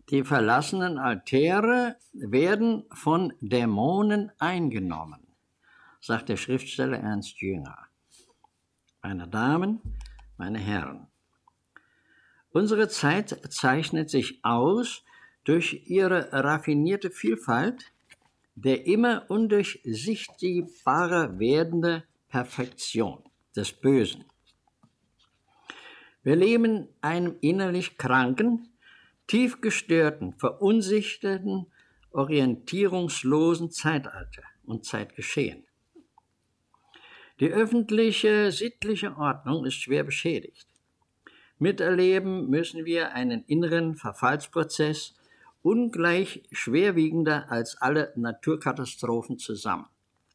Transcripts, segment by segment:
Die verlassenen Altäre werden von Dämonen eingenommen, sagt der Schriftsteller Ernst Jünger. Meine Damen, meine Herren, unsere Zeit zeichnet sich aus durch ihre raffinierte Vielfalt, der immer undurchsichtbarer werdende Perfektion des Bösen. Wir leben einem innerlich kranken, tief gestörten, verunsicherten, orientierungslosen Zeitalter und Zeitgeschehen. Die öffentliche, sittliche Ordnung ist schwer beschädigt. Miterleben müssen wir einen inneren Verfallsprozess, ungleich schwerwiegender als alle Naturkatastrophen zusammen.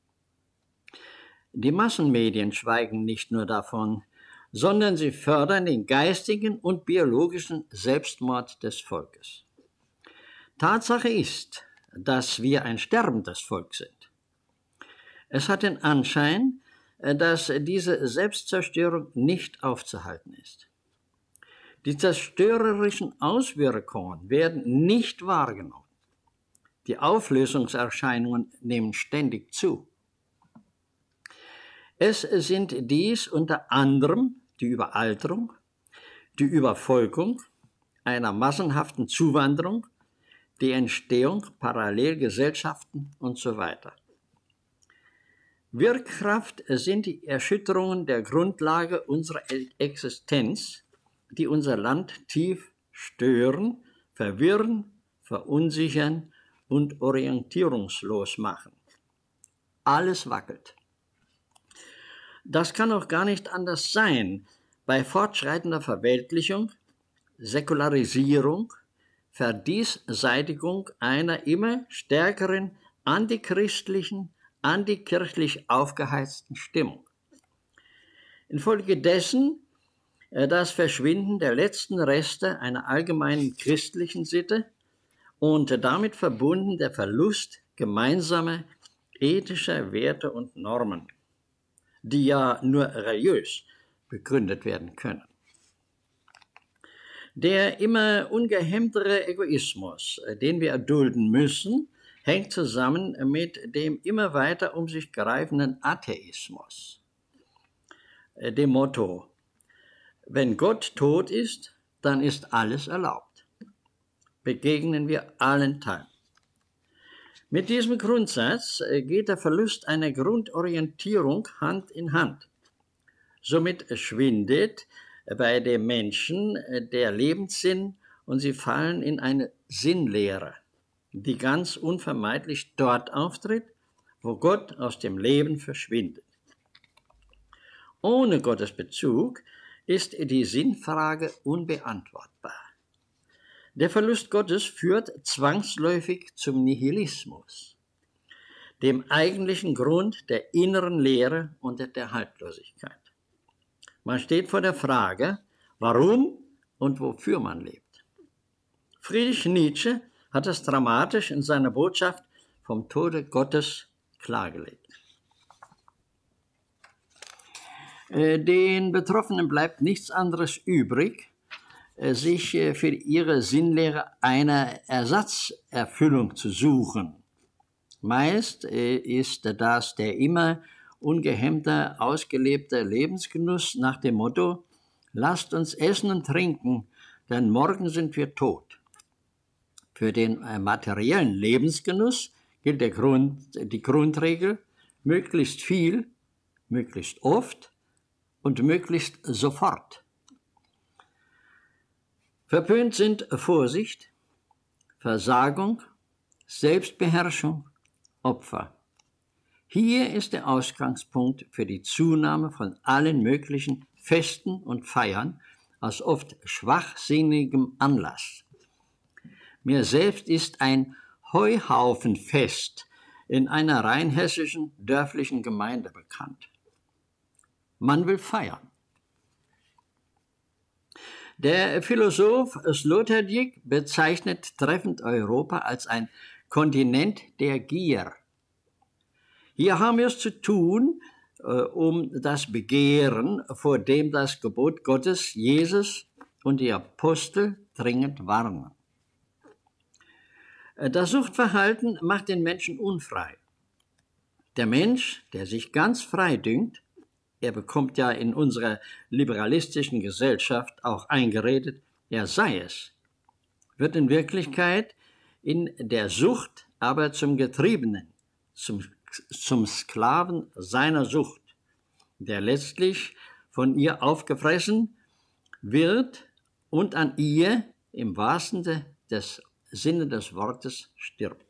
Die Massenmedien schweigen nicht nur davon, sondern sie fördern den geistigen und biologischen Selbstmord des Volkes. Tatsache ist, dass wir ein sterbendes Volk sind. Es hat den Anschein, dass diese Selbstzerstörung nicht aufzuhalten ist. Die zerstörerischen Auswirkungen werden nicht wahrgenommen. Die Auflösungserscheinungen nehmen ständig zu. Es sind dies unter anderem die Überalterung, die Übervolkung, einer massenhaften Zuwanderung, die Entstehung Parallelgesellschaften und so weiter. Wirkkraft sind die Erschütterungen der Grundlage unserer Existenz, die unser Land tief stören, verwirren, verunsichern und orientierungslos machen. Alles wackelt. Das kann auch gar nicht anders sein bei fortschreitender Verweltlichung, Säkularisierung, Verdiesseitigung einer immer stärkeren antichristlichen, antikirchlich aufgeheizten Stimmung. Infolgedessen das Verschwinden der letzten Reste einer allgemeinen christlichen Sitte und damit verbunden der Verlust gemeinsamer ethischer Werte und Normen, die ja nur religiös begründet werden können. Der immer ungehemmtere Egoismus, den wir erdulden müssen, hängt zusammen mit dem immer weiter um sich greifenden Atheismus. Dem Motto: Wenn Gott tot ist, dann ist alles erlaubt. Begegnen wir allenthalben. Mit diesem Grundsatz geht der Verlust einer Grundorientierung Hand in Hand. Somit schwindet bei den Menschen der Lebenssinn und sie fallen in eine Sinnlehre, die ganz unvermeidlich dort auftritt, wo Gott aus dem Leben verschwindet. Ohne Gottes Bezug ist die Sinnfrage unbeantwortbar. Der Verlust Gottes führt zwangsläufig zum Nihilismus, dem eigentlichen Grund der inneren Leere und der Haltlosigkeit. Man steht vor der Frage, warum und wofür man lebt. Friedrich Nietzsche hat es dramatisch in seiner Botschaft vom Tode Gottes klargelegt. Den Betroffenen bleibt nichts anderes übrig, sich für ihre Sinnlehre eine Ersatzerfüllung zu suchen. Meist ist das der immer ungehemmter, ausgelebter Lebensgenuss nach dem Motto: Lasst uns essen und trinken, denn morgen sind wir tot. Für den materiellen Lebensgenuss gilt die Grundregel: möglichst viel, möglichst oft und möglichst sofort. Verpönt sind Vorsicht, Versagung, Selbstbeherrschung, Opfer. Hier ist der Ausgangspunkt für die Zunahme von allen möglichen Festen und Feiern aus oft schwachsinnigem Anlass. Mir selbst ist ein Heuhaufenfest in einer rheinhessischen dörflichen Gemeinde bekannt. Man will feiern. Der Philosoph Sloterdijk bezeichnet treffend Europa als ein Kontinent der Gier. Hier haben wir es zu tun, um das Begehren, vor dem das Gebot Gottes, Jesus und die Apostel dringend warnen. Das Suchtverhalten macht den Menschen unfrei. Der Mensch, der sich ganz frei dünkt, er bekommt ja in unserer liberalistischen Gesellschaft auch eingeredet, er sei es, wird in Wirklichkeit in der Sucht aber zum Getriebenen, zum Sklaven seiner Sucht, der letztlich von ihr aufgefressen wird und an ihr im wahrsten Sinne des Wortes stirbt.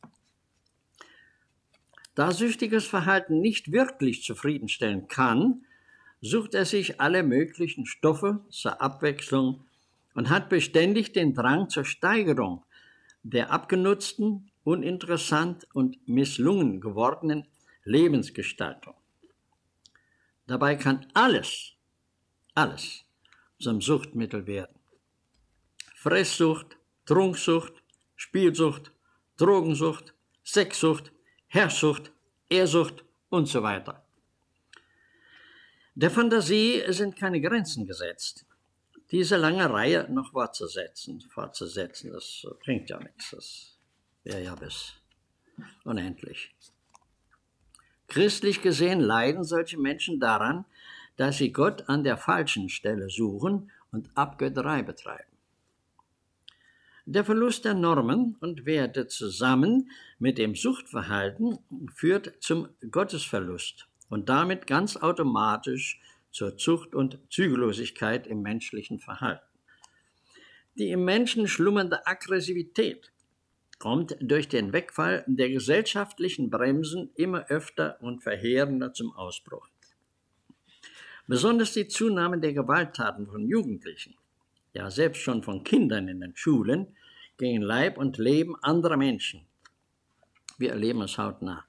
Da süchtiges Verhalten nicht wirklich zufriedenstellen kann, sucht er sich alle möglichen Stoffe zur Abwechslung und hat beständig den Drang zur Steigerung der abgenutzten, uninteressant und misslungen gewordenen Lebensgestaltung. Dabei kann alles zum Suchtmittel werden. Fresssucht, Trunksucht, Spielsucht, Drogensucht, Sexsucht, Herrschsucht, Ehrsucht und so weiter. Der Fantasie sind keine Grenzen gesetzt. Diese lange Reihe noch fortzusetzen, das bringt ja nichts. Das wäre ja bis unendlich. Christlich gesehen leiden solche Menschen daran, dass sie Gott an der falschen Stelle suchen und Abgötterei betreiben. Der Verlust der Normen und Werte zusammen mit dem Suchtverhalten führt zum Gottesverlust und damit ganz automatisch zur Zucht und Zügellosigkeit im menschlichen Verhalten. Die im Menschen schlummernde Aggressivität kommt durch den Wegfall der gesellschaftlichen Bremsen immer öfter und verheerender zum Ausbruch. Besonders die Zunahme der Gewalttaten von Jugendlichen, ja selbst schon von Kindern in den Schulen, gegen Leib und Leben anderer Menschen. Wir erleben es hautnah.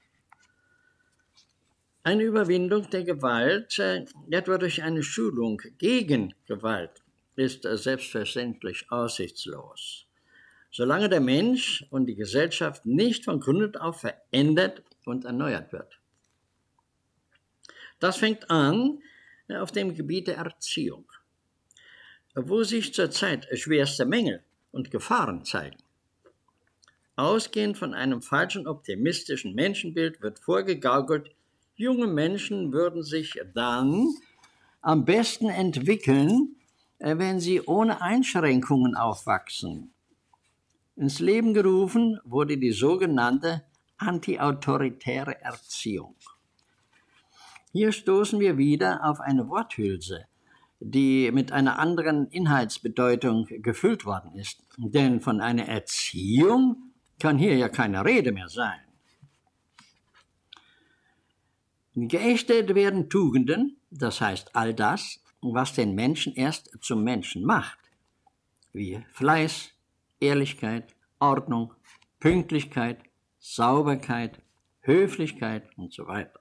Eine Überwindung der Gewalt, etwa durch eine Schulung gegen Gewalt, ist selbstverständlich aussichtslos, solange der Mensch und die Gesellschaft nicht von Grund auf verändert und erneuert wird. Das fängt an auf dem Gebiet der Erziehung, wo sich zurzeit schwerste Mängel und Gefahren zeigen. Ausgehend von einem falschen optimistischen Menschenbild wird vorgegaukelt, junge Menschen würden sich dann am besten entwickeln, wenn sie ohne Einschränkungen aufwachsen. Ins Leben gerufen wurde die sogenannte antiautoritäre Erziehung. Hier stoßen wir wieder auf eine Worthülse, die mit einer anderen Inhaltsbedeutung gefüllt worden ist. Denn von einer Erziehung kann hier ja keine Rede mehr sein. Geächtet werden Tugenden, das heißt all das, was den Menschen erst zum Menschen macht, wie Fleiß, Ehrlichkeit, Ordnung, Pünktlichkeit, Sauberkeit, Höflichkeit und so weiter.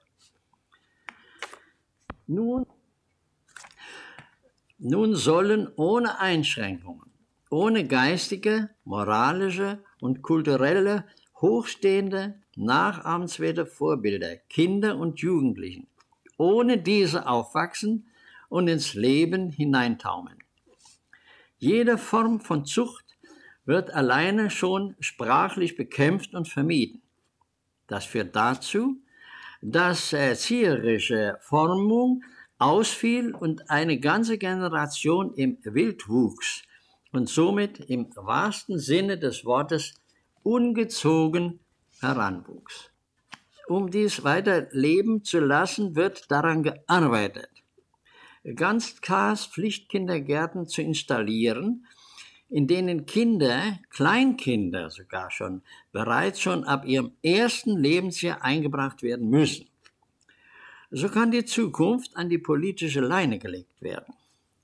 Nun sollen ohne Einschränkungen, ohne geistige, moralische und kulturelle, hochstehende, nachahmenswerte Vorbilder, Kinder und Jugendlichen, ohne diese aufwachsen und ins Leben hineintaumeln. Jede Form von Zucht wird alleine schon sprachlich bekämpft und vermieden. Das führt dazu, dass erzieherische Formung ausfiel und eine ganze Generation im Wildwuchs und somit im wahrsten Sinne des Wortes ungezogen heranwuchs. Um dies weiter leben zu lassen, wird daran gearbeitet, Ganztags Pflichtkindergärten zu installieren, in denen Kinder, Kleinkinder sogar schon, bereits schon ab ihrem ersten Lebensjahr eingebracht werden müssen. So kann die Zukunft an die politische Leine gelegt werden.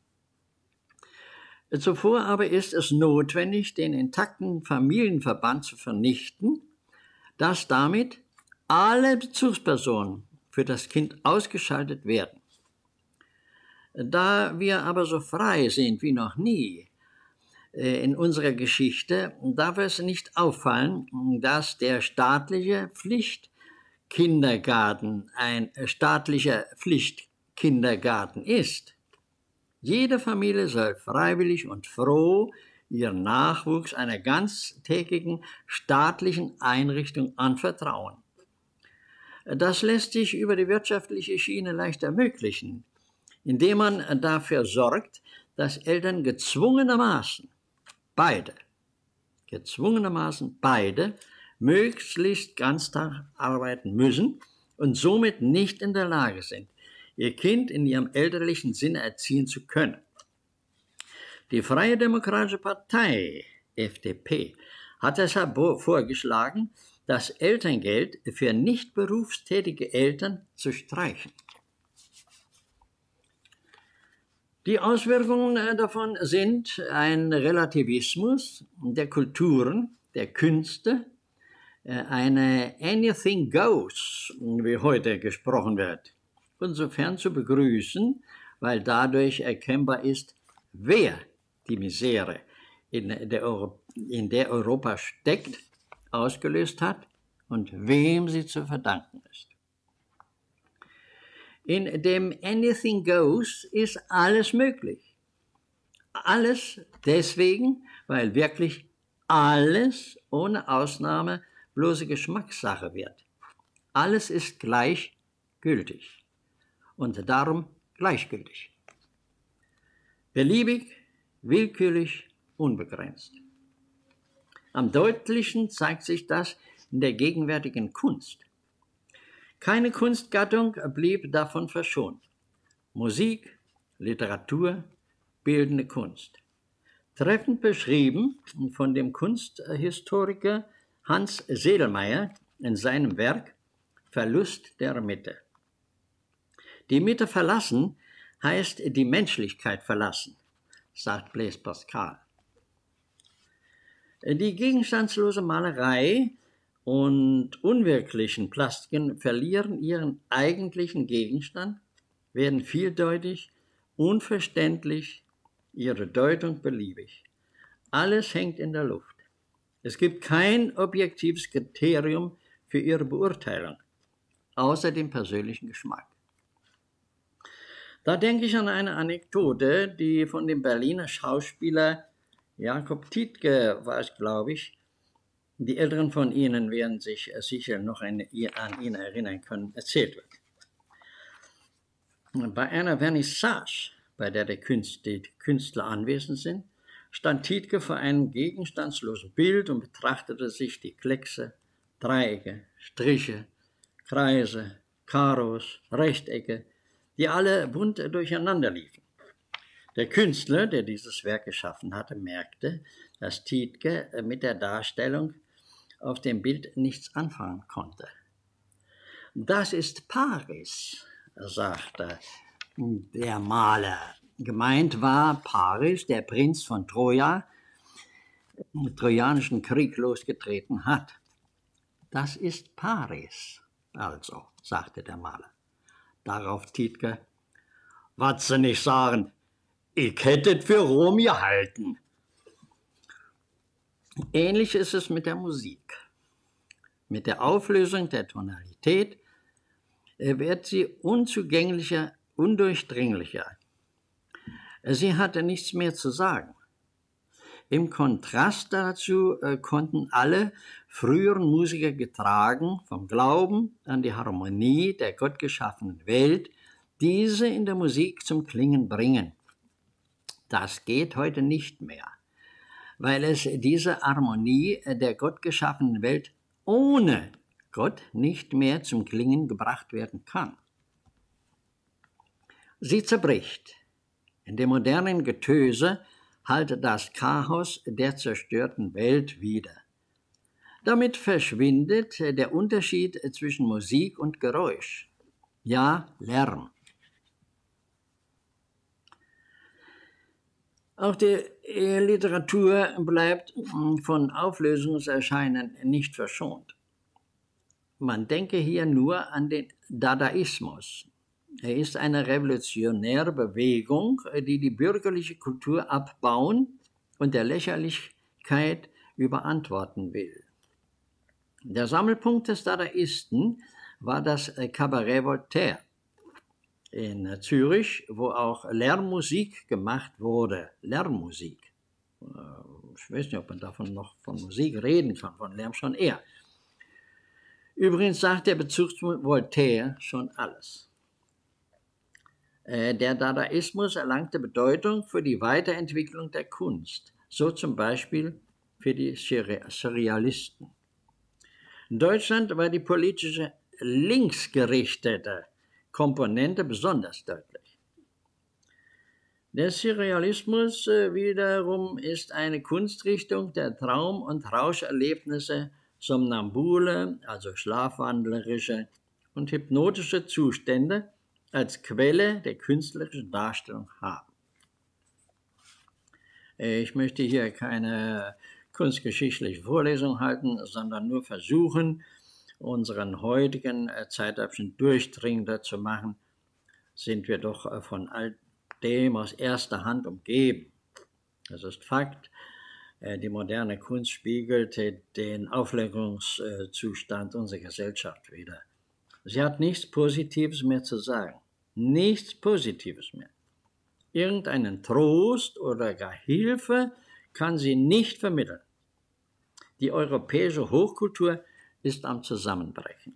Zuvor aber ist es notwendig, den intakten Familienverband zu vernichten, dass damit alle Bezugspersonen für das Kind ausgeschaltet werden. Da wir aber so frei sind wie noch nie in unserer Geschichte, darf es nicht auffallen, dass der staatliche Pflichtkindergarten ein staatlicher Pflichtkindergarten ist. Jede Familie soll freiwillig und froh ihren Nachwuchs einer ganztägigen staatlichen Einrichtung anvertrauen. Das lässt sich über die wirtschaftliche Schiene leicht ermöglichen, indem man dafür sorgt, dass Eltern gezwungenermaßen beide, möglichst Ganztag arbeiten müssen und somit nicht in der Lage sind, ihr Kind in ihrem elterlichen Sinne erziehen zu können. Die Freie Demokratische Partei, FDP, hat deshalb vorgeschlagen, das Elterngeld für nicht berufstätige Eltern zu streichen. Die Auswirkungen davon sind ein Relativismus der Kulturen, der Künste, eine Anything Goes, wie heute gesprochen wird, insofern zu begrüßen, weil dadurch erkennbar ist, wer die Misere, in der Europa steckt, ausgelöst hat und wem sie zu verdanken ist. In dem Anything Goes ist alles möglich. Alles deswegen, weil wirklich alles ohne Ausnahme bloße Geschmackssache wird. Alles ist gleichgültig und darum gleichgültig. Beliebig, willkürlich, unbegrenzt. Am deutlichsten zeigt sich das in der gegenwärtigen Kunst. Keine Kunstgattung blieb davon verschont. Musik, Literatur, bildende Kunst. Treffend beschrieben von dem Kunsthistoriker Hans Sedlmayr in seinem Werk Verlust der Mitte. Die Mitte verlassen heißt die Menschlichkeit verlassen, sagt Blaise Pascal. Die gegenstandslose Malerei und unwirklichen Plastiken verlieren ihren eigentlichen Gegenstand, werden vieldeutig, unverständlich, ihre Deutung beliebig. Alles hängt in der Luft. Es gibt kein objektives Kriterium für ihre Beurteilung, außer dem persönlichen Geschmack. Da denke ich an eine Anekdote, die von dem Berliner Schauspieler Jakob Tiedtke war es, glaube ich. Die Älteren von Ihnen werden sich sicher noch an ihn erinnern können, erzählt wird. Bei einer Vernissage, bei der die Künstler anwesend sind, stand Tiedtke vor einem gegenstandslosen Bild und betrachtete sich die Kleckse, Dreiecke, Striche, Kreise, Karos, Rechtecke, die alle bunt durcheinander liefen. Der Künstler, der dieses Werk geschaffen hatte, merkte, dass Tiedtke mit der Darstellung auf dem Bild nichts anfangen konnte. Das ist Paris, sagte der Maler. Gemeint war Paris, der Prinz von Troja, im Trojanischen Krieg losgetreten hat. Das ist Paris, also, sagte der Maler. Darauf Tiedtke, was Sie nicht sagen, ich hätte es für Rom gehalten. Ähnlich ist es mit der Musik. Mit der Auflösung der Tonalität wird sie unzugänglicher, undurchdringlicher. Sie hatte nichts mehr zu sagen. Im Kontrast dazu konnten alle früheren Musiker getragen vom Glauben an die Harmonie der gottgeschaffenen Welt, diese in der Musik zum Klingen bringen. Das geht heute nicht mehr, weil es diese Harmonie der gottgeschaffenen Welt ohne Gott nicht mehr zum Klingen gebracht werden kann. Sie zerbricht. In dem modernen Getöse hallt das Chaos der zerstörten Welt wieder. Damit verschwindet der Unterschied zwischen Musik und Geräusch, ja Lärm. Auch die Literatur bleibt von Auflösungserscheinen nicht verschont. Man denke hier nur an den Dadaismus. Er ist eine revolutionäre Bewegung, die die bürgerliche Kultur abbauen und der Lächerlichkeit überantworten will. Der Sammelpunkt des Dadaisten war das Cabaret Voltaire in Zürich, wo auch Lärmmusik gemacht wurde. Lärmmusik. Ich weiß nicht, ob man davon noch von Musik reden kann, von Lärm schon eher. Übrigens sagt der Bezugspunkt Voltaire schon alles. Der Dadaismus erlangte Bedeutung für die Weiterentwicklung der Kunst, so zum Beispiel für die Surrealisten. In Deutschland war die politische linksgerichtete Komponente besonders deutlich. Der Surrealismus wiederum ist eine Kunstrichtung der Traum- und Rauscherlebnisse, somnambule, also schlafwandlerische und hypnotische Zustände als Quelle der künstlerischen Darstellung haben. Ich möchte hier keine kunstgeschichtliche Vorlesung halten, sondern nur versuchen, unseren heutigen Zeitabschnitt durchdringender zu machen, sind wir doch von all dem aus erster Hand umgeben. Das ist Fakt. Die moderne Kunst spiegelt den Auflegungszustand unserer Gesellschaft wider. Sie hat nichts Positives mehr zu sagen. Nichts Positives mehr. Irgendeinen Trost oder gar Hilfe kann sie nicht vermitteln. Die europäische Hochkultur ist am Zusammenbrechen.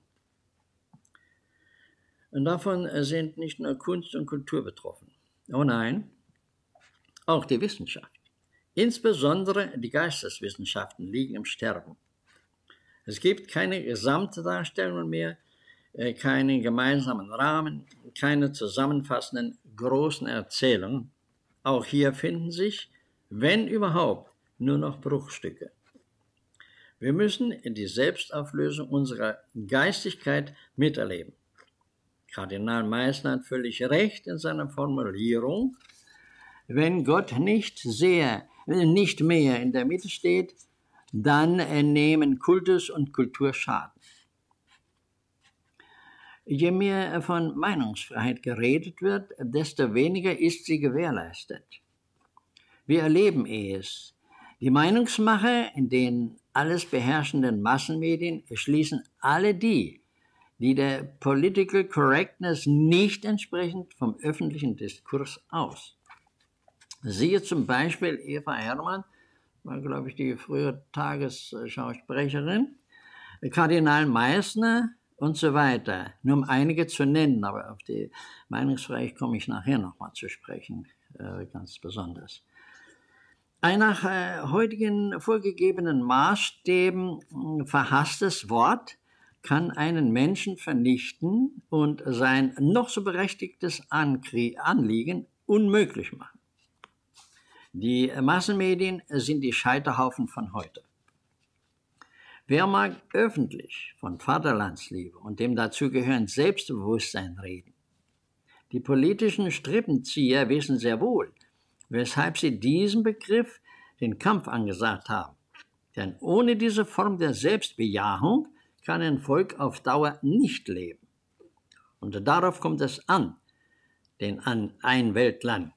Und davon sind nicht nur Kunst und Kultur betroffen. Oh nein, auch die Wissenschaft. Insbesondere die Geisteswissenschaften liegen im Sterben. Es gibt keine Gesamtdarstellung mehr, keinen gemeinsamen Rahmen, keine zusammenfassenden großen Erzählungen. Auch hier finden sich, wenn überhaupt, nur noch Bruchstücke. Wir müssen die Selbstauflösung unserer Geistigkeit miterleben. Kardinal Meissner hat völlig recht in seiner Formulierung: Wenn Gott nicht mehr in der Mitte steht, dann nehmen Kultus und Kultur Schaden. Je mehr von Meinungsfreiheit geredet wird, desto weniger ist sie gewährleistet. Wir erleben es. Die Meinungsmacher in den alles beherrschenden Massenmedien schließen alle die der Political Correctness nicht entsprechend vom öffentlichen Diskurs aus. Siehe zum Beispiel Eva Herrmann, war, glaube ich, die frühere Tagesschausprecherin, Kardinal Meissner und so weiter, nur um einige zu nennen, aber auf die Meinungsfreiheit komme ich nachher nochmal zu sprechen, ganz besonders. Ein nach heutigen vorgegebenen Maßstäben verhasstes Wort kann einen Menschen vernichten und sein noch so berechtigtes Anliegen unmöglich machen. Die Massenmedien sind die Scheiterhaufen von heute. Wer mag öffentlich von Vaterlandsliebe und dem dazugehörenden Selbstbewusstsein reden? Die politischen Strippenzieher wissen sehr wohl, weshalb sie diesem Begriff den Kampf angesagt haben. Denn ohne diese Form der Selbstbejahung kann ein Volk auf Dauer nicht leben. Und darauf kommt es an, denn an ein Weltland.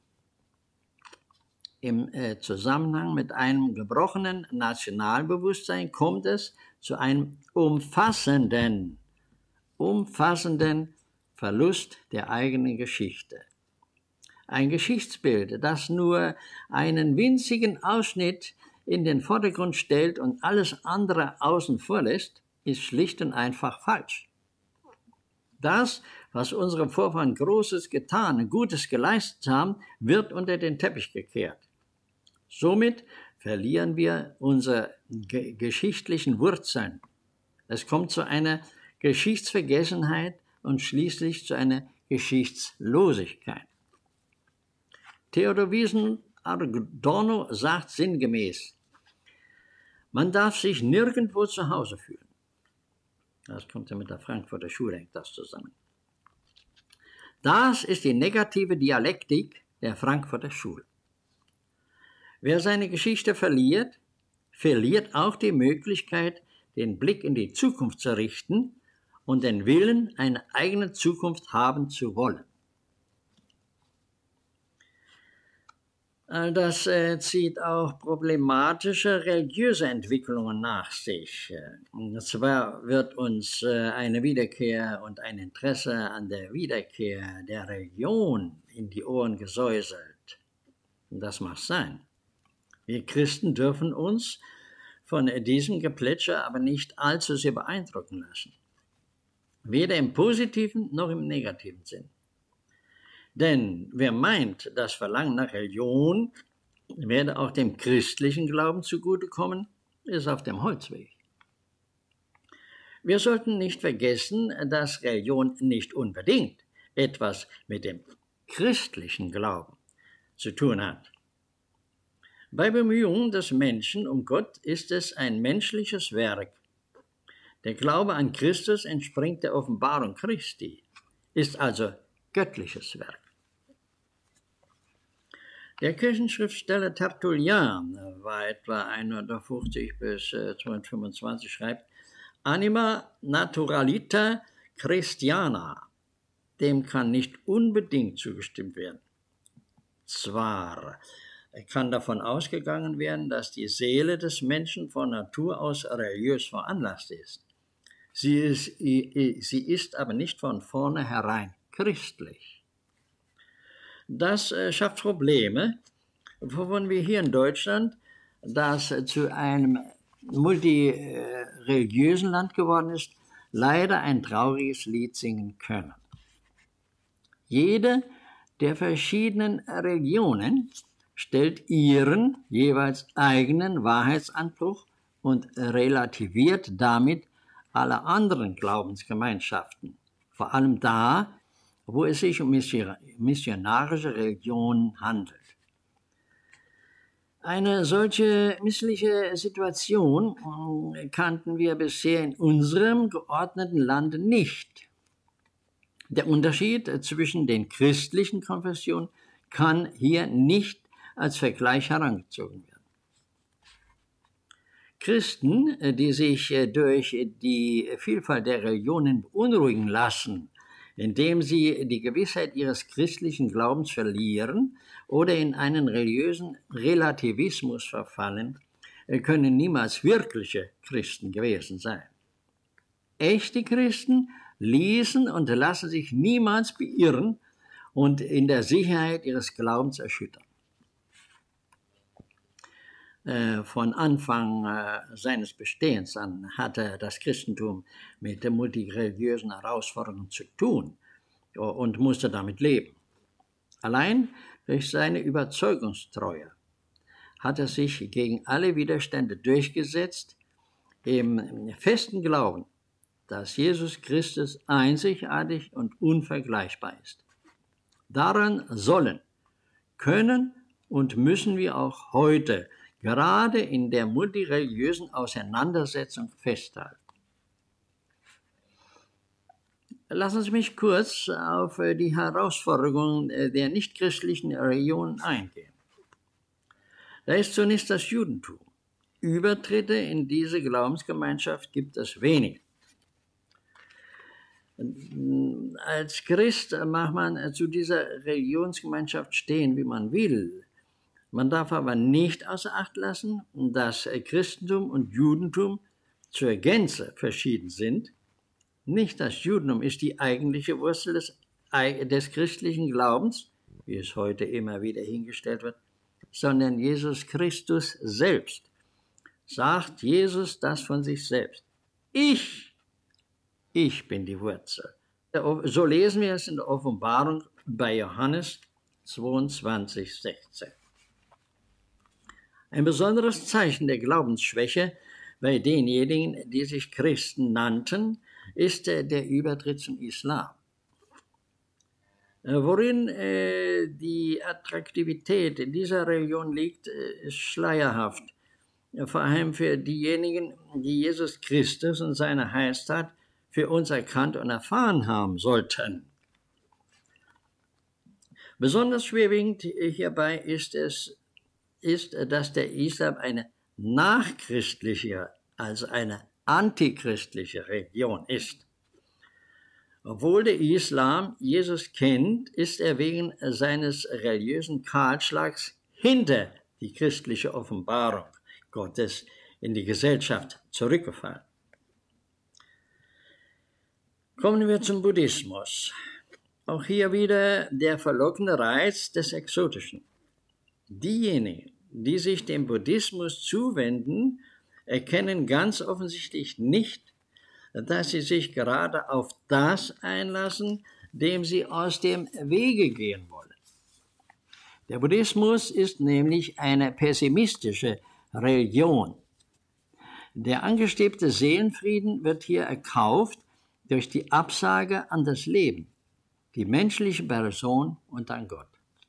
Im Zusammenhang mit einem gebrochenen Nationalbewusstsein kommt es zu einem umfassenden Verlust der eigenen Geschichte. Ein Geschichtsbild, das nur einen winzigen Ausschnitt in den Vordergrund stellt und alles andere außen vor lässt, ist schlicht und einfach falsch. Das, was unsere Vorfahren Großes getan, Gutes geleistet haben, wird unter den Teppich gekehrt. Somit verlieren wir unsere geschichtlichen Wurzeln. Es kommt zu einer Geschichtsvergessenheit und schließlich zu einer Geschichtslosigkeit. Theodor Wiesn-Adorno sagt sinngemäß: Man darf sich nirgendwo zu Hause fühlen. Das kommt ja mit der Frankfurter Schule, hängt das zusammen. Das ist die negative Dialektik der Frankfurter Schule. Wer seine Geschichte verliert, verliert auch die Möglichkeit, den Blick in die Zukunft zu richten und den Willen, eine eigene Zukunft haben zu wollen. Das zieht auch problematische religiöse Entwicklungen nach sich. Und zwar wird uns eine Wiederkehr und ein Interesse an der Wiederkehr der Religion in die Ohren gesäuselt. Das mag sein. Wir Christen dürfen uns von diesem Geplätscher aber nicht allzu sehr beeindrucken lassen. Weder im positiven noch im negativen Sinn. Denn wer meint, das Verlangen nach Religion werde auch dem christlichen Glauben zugutekommen, ist auf dem Holzweg. Wir sollten nicht vergessen, dass Religion nicht unbedingt etwas mit dem christlichen Glauben zu tun hat. Bei Bemühungen des Menschen um Gott ist es ein menschliches Werk. Der Glaube an Christus entspringt der Offenbarung Christi, ist also göttliches Werk. Der Kirchenschriftsteller Tertullian war etwa 150 bis 225, schreibt: Anima naturalita Christiana, dem kann nicht unbedingt zugestimmt werden. Zwar kann davon ausgegangen werden, dass die Seele des Menschen von Natur aus religiös veranlasst ist. Sie ist aber nicht von vornherein christlich. Das schafft Probleme, wovon wir hier in Deutschland, das zu einem multireligiösen Land geworden ist, leider ein trauriges Lied singen können. Jede der verschiedenen Religionen stellt ihren jeweils eigenen Wahrheitsanspruch und relativiert damit alle anderen Glaubensgemeinschaften, vor allem da, wo es sich um missionarische Religionen handelt. Eine solche missliche Situation kannten wir bisher in unserem geordneten Land nicht. Der Unterschied zwischen den christlichen Konfessionen kann hier nicht als Vergleich herangezogen werden. Christen, die sich durch die Vielfalt der Religionen beunruhigen lassen, indem sie die Gewissheit ihres christlichen Glaubens verlieren oder in einen religiösen Relativismus verfallen, können niemals wirkliche Christen gewesen sein. Echte Christen ließen und lassen sich niemals beirren und in der Sicherheit ihres Glaubens erschüttern. Von Anfang seines Bestehens an hatte das Christentum mit den multireligiösen Herausforderungen zu tun und musste damit leben. Allein durch seine Überzeugungstreue hat er sich gegen alle Widerstände durchgesetzt, im festen Glauben, dass Jesus Christus einzigartig und unvergleichbar ist. Daran sollen, können und müssen wir auch heute gerade in der multireligiösen Auseinandersetzung festhalten. Lassen Sie mich kurz auf die Herausforderungen der nichtchristlichen Religionen eingehen. Da ist zunächst das Judentum. Übertritte in diese Glaubensgemeinschaft gibt es wenige. Als Christ mag man zu dieser Religionsgemeinschaft stehen, wie man will. Man darf aber nicht außer Acht lassen, dass Christentum und Judentum zur Gänze verschieden sind. Nicht das Judentum ist die eigentliche Wurzel des christlichen Glaubens, wie es heute immer wieder hingestellt wird, sondern Jesus Christus selbst. Sagt Jesus das von sich selbst. Ich bin die Wurzel. So lesen wir es in der Offenbarung bei Johannes 22,16. Ein besonderes Zeichen der Glaubensschwäche bei denjenigen, die sich Christen nannten, ist der Übertritt zum Islam. Worin die Attraktivität dieser Religion liegt, ist schleierhaft. Vor allem für diejenigen, die Jesus Christus und seine Heilstat für uns erkannt und erfahren haben sollten. Besonders schwerwiegend hierbei ist, dass der Islam eine nachchristliche, also eine antichristliche Religion ist. Obwohl der Islam Jesus kennt, ist er wegen seines religiösen Kahlschlags hinter die christliche Offenbarung Gottes in die Gesellschaft zurückgefallen. Kommen wir zum Buddhismus. Auch hier wieder der verlockende Reiz des Exotischen. Diejenigen, die sich dem Buddhismus zuwenden, erkennen ganz offensichtlich nicht, dass sie sich gerade auf das einlassen, dem sie aus dem Wege gehen wollen. Der Buddhismus ist nämlich eine pessimistische Religion. Der angestrebte Seelenfrieden wird hier erkauft durch die Absage an das Leben, die menschliche Person und an Gott.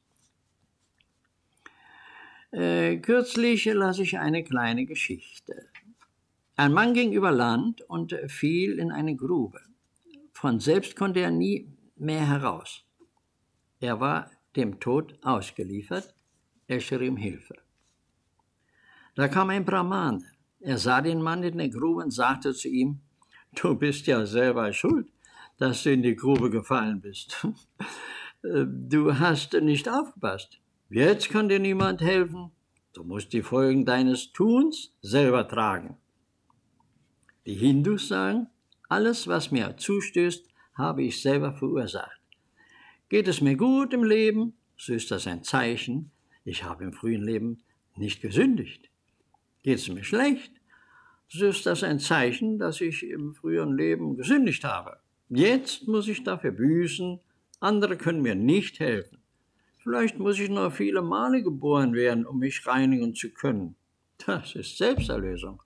Kürzlich las ich eine kleine Geschichte. Ein Mann ging über Land und fiel in eine Grube. Von selbst konnte er nie mehr heraus. Er war dem Tod ausgeliefert. Er schrie um Hilfe. Da kam ein Brahmane. Er sah den Mann in der Grube und sagte zu ihm: Du bist ja selber schuld, dass du in die Grube gefallen bist. Du hast nicht aufgepasst. Jetzt kann dir niemand helfen. Du musst die Folgen deines Tuns selber tragen. Die Hindus sagen, alles, was mir zustößt, habe ich selber verursacht. Geht es mir gut im Leben, so ist das ein Zeichen, ich habe im frühen Leben nicht gesündigt. Geht es mir schlecht, so ist das ein Zeichen, dass ich im früheren Leben gesündigt habe. Jetzt muss ich dafür büßen, andere können mir nicht helfen. Vielleicht muss ich noch viele Male geboren werden, um mich reinigen zu können. Das ist Selbsterlösung.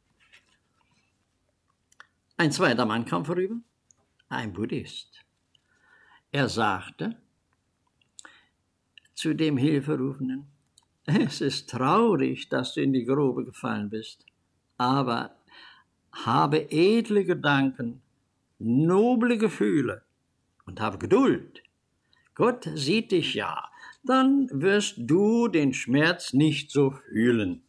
Ein zweiter Mann kam vorüber, ein Buddhist. Er sagte zu dem Hilferufenden: Es ist traurig, dass du in die Grube gefallen bist, aber habe edle Gedanken, noble Gefühle und habe Geduld. Gott sieht dich ja, dann wirst du den Schmerz nicht so fühlen.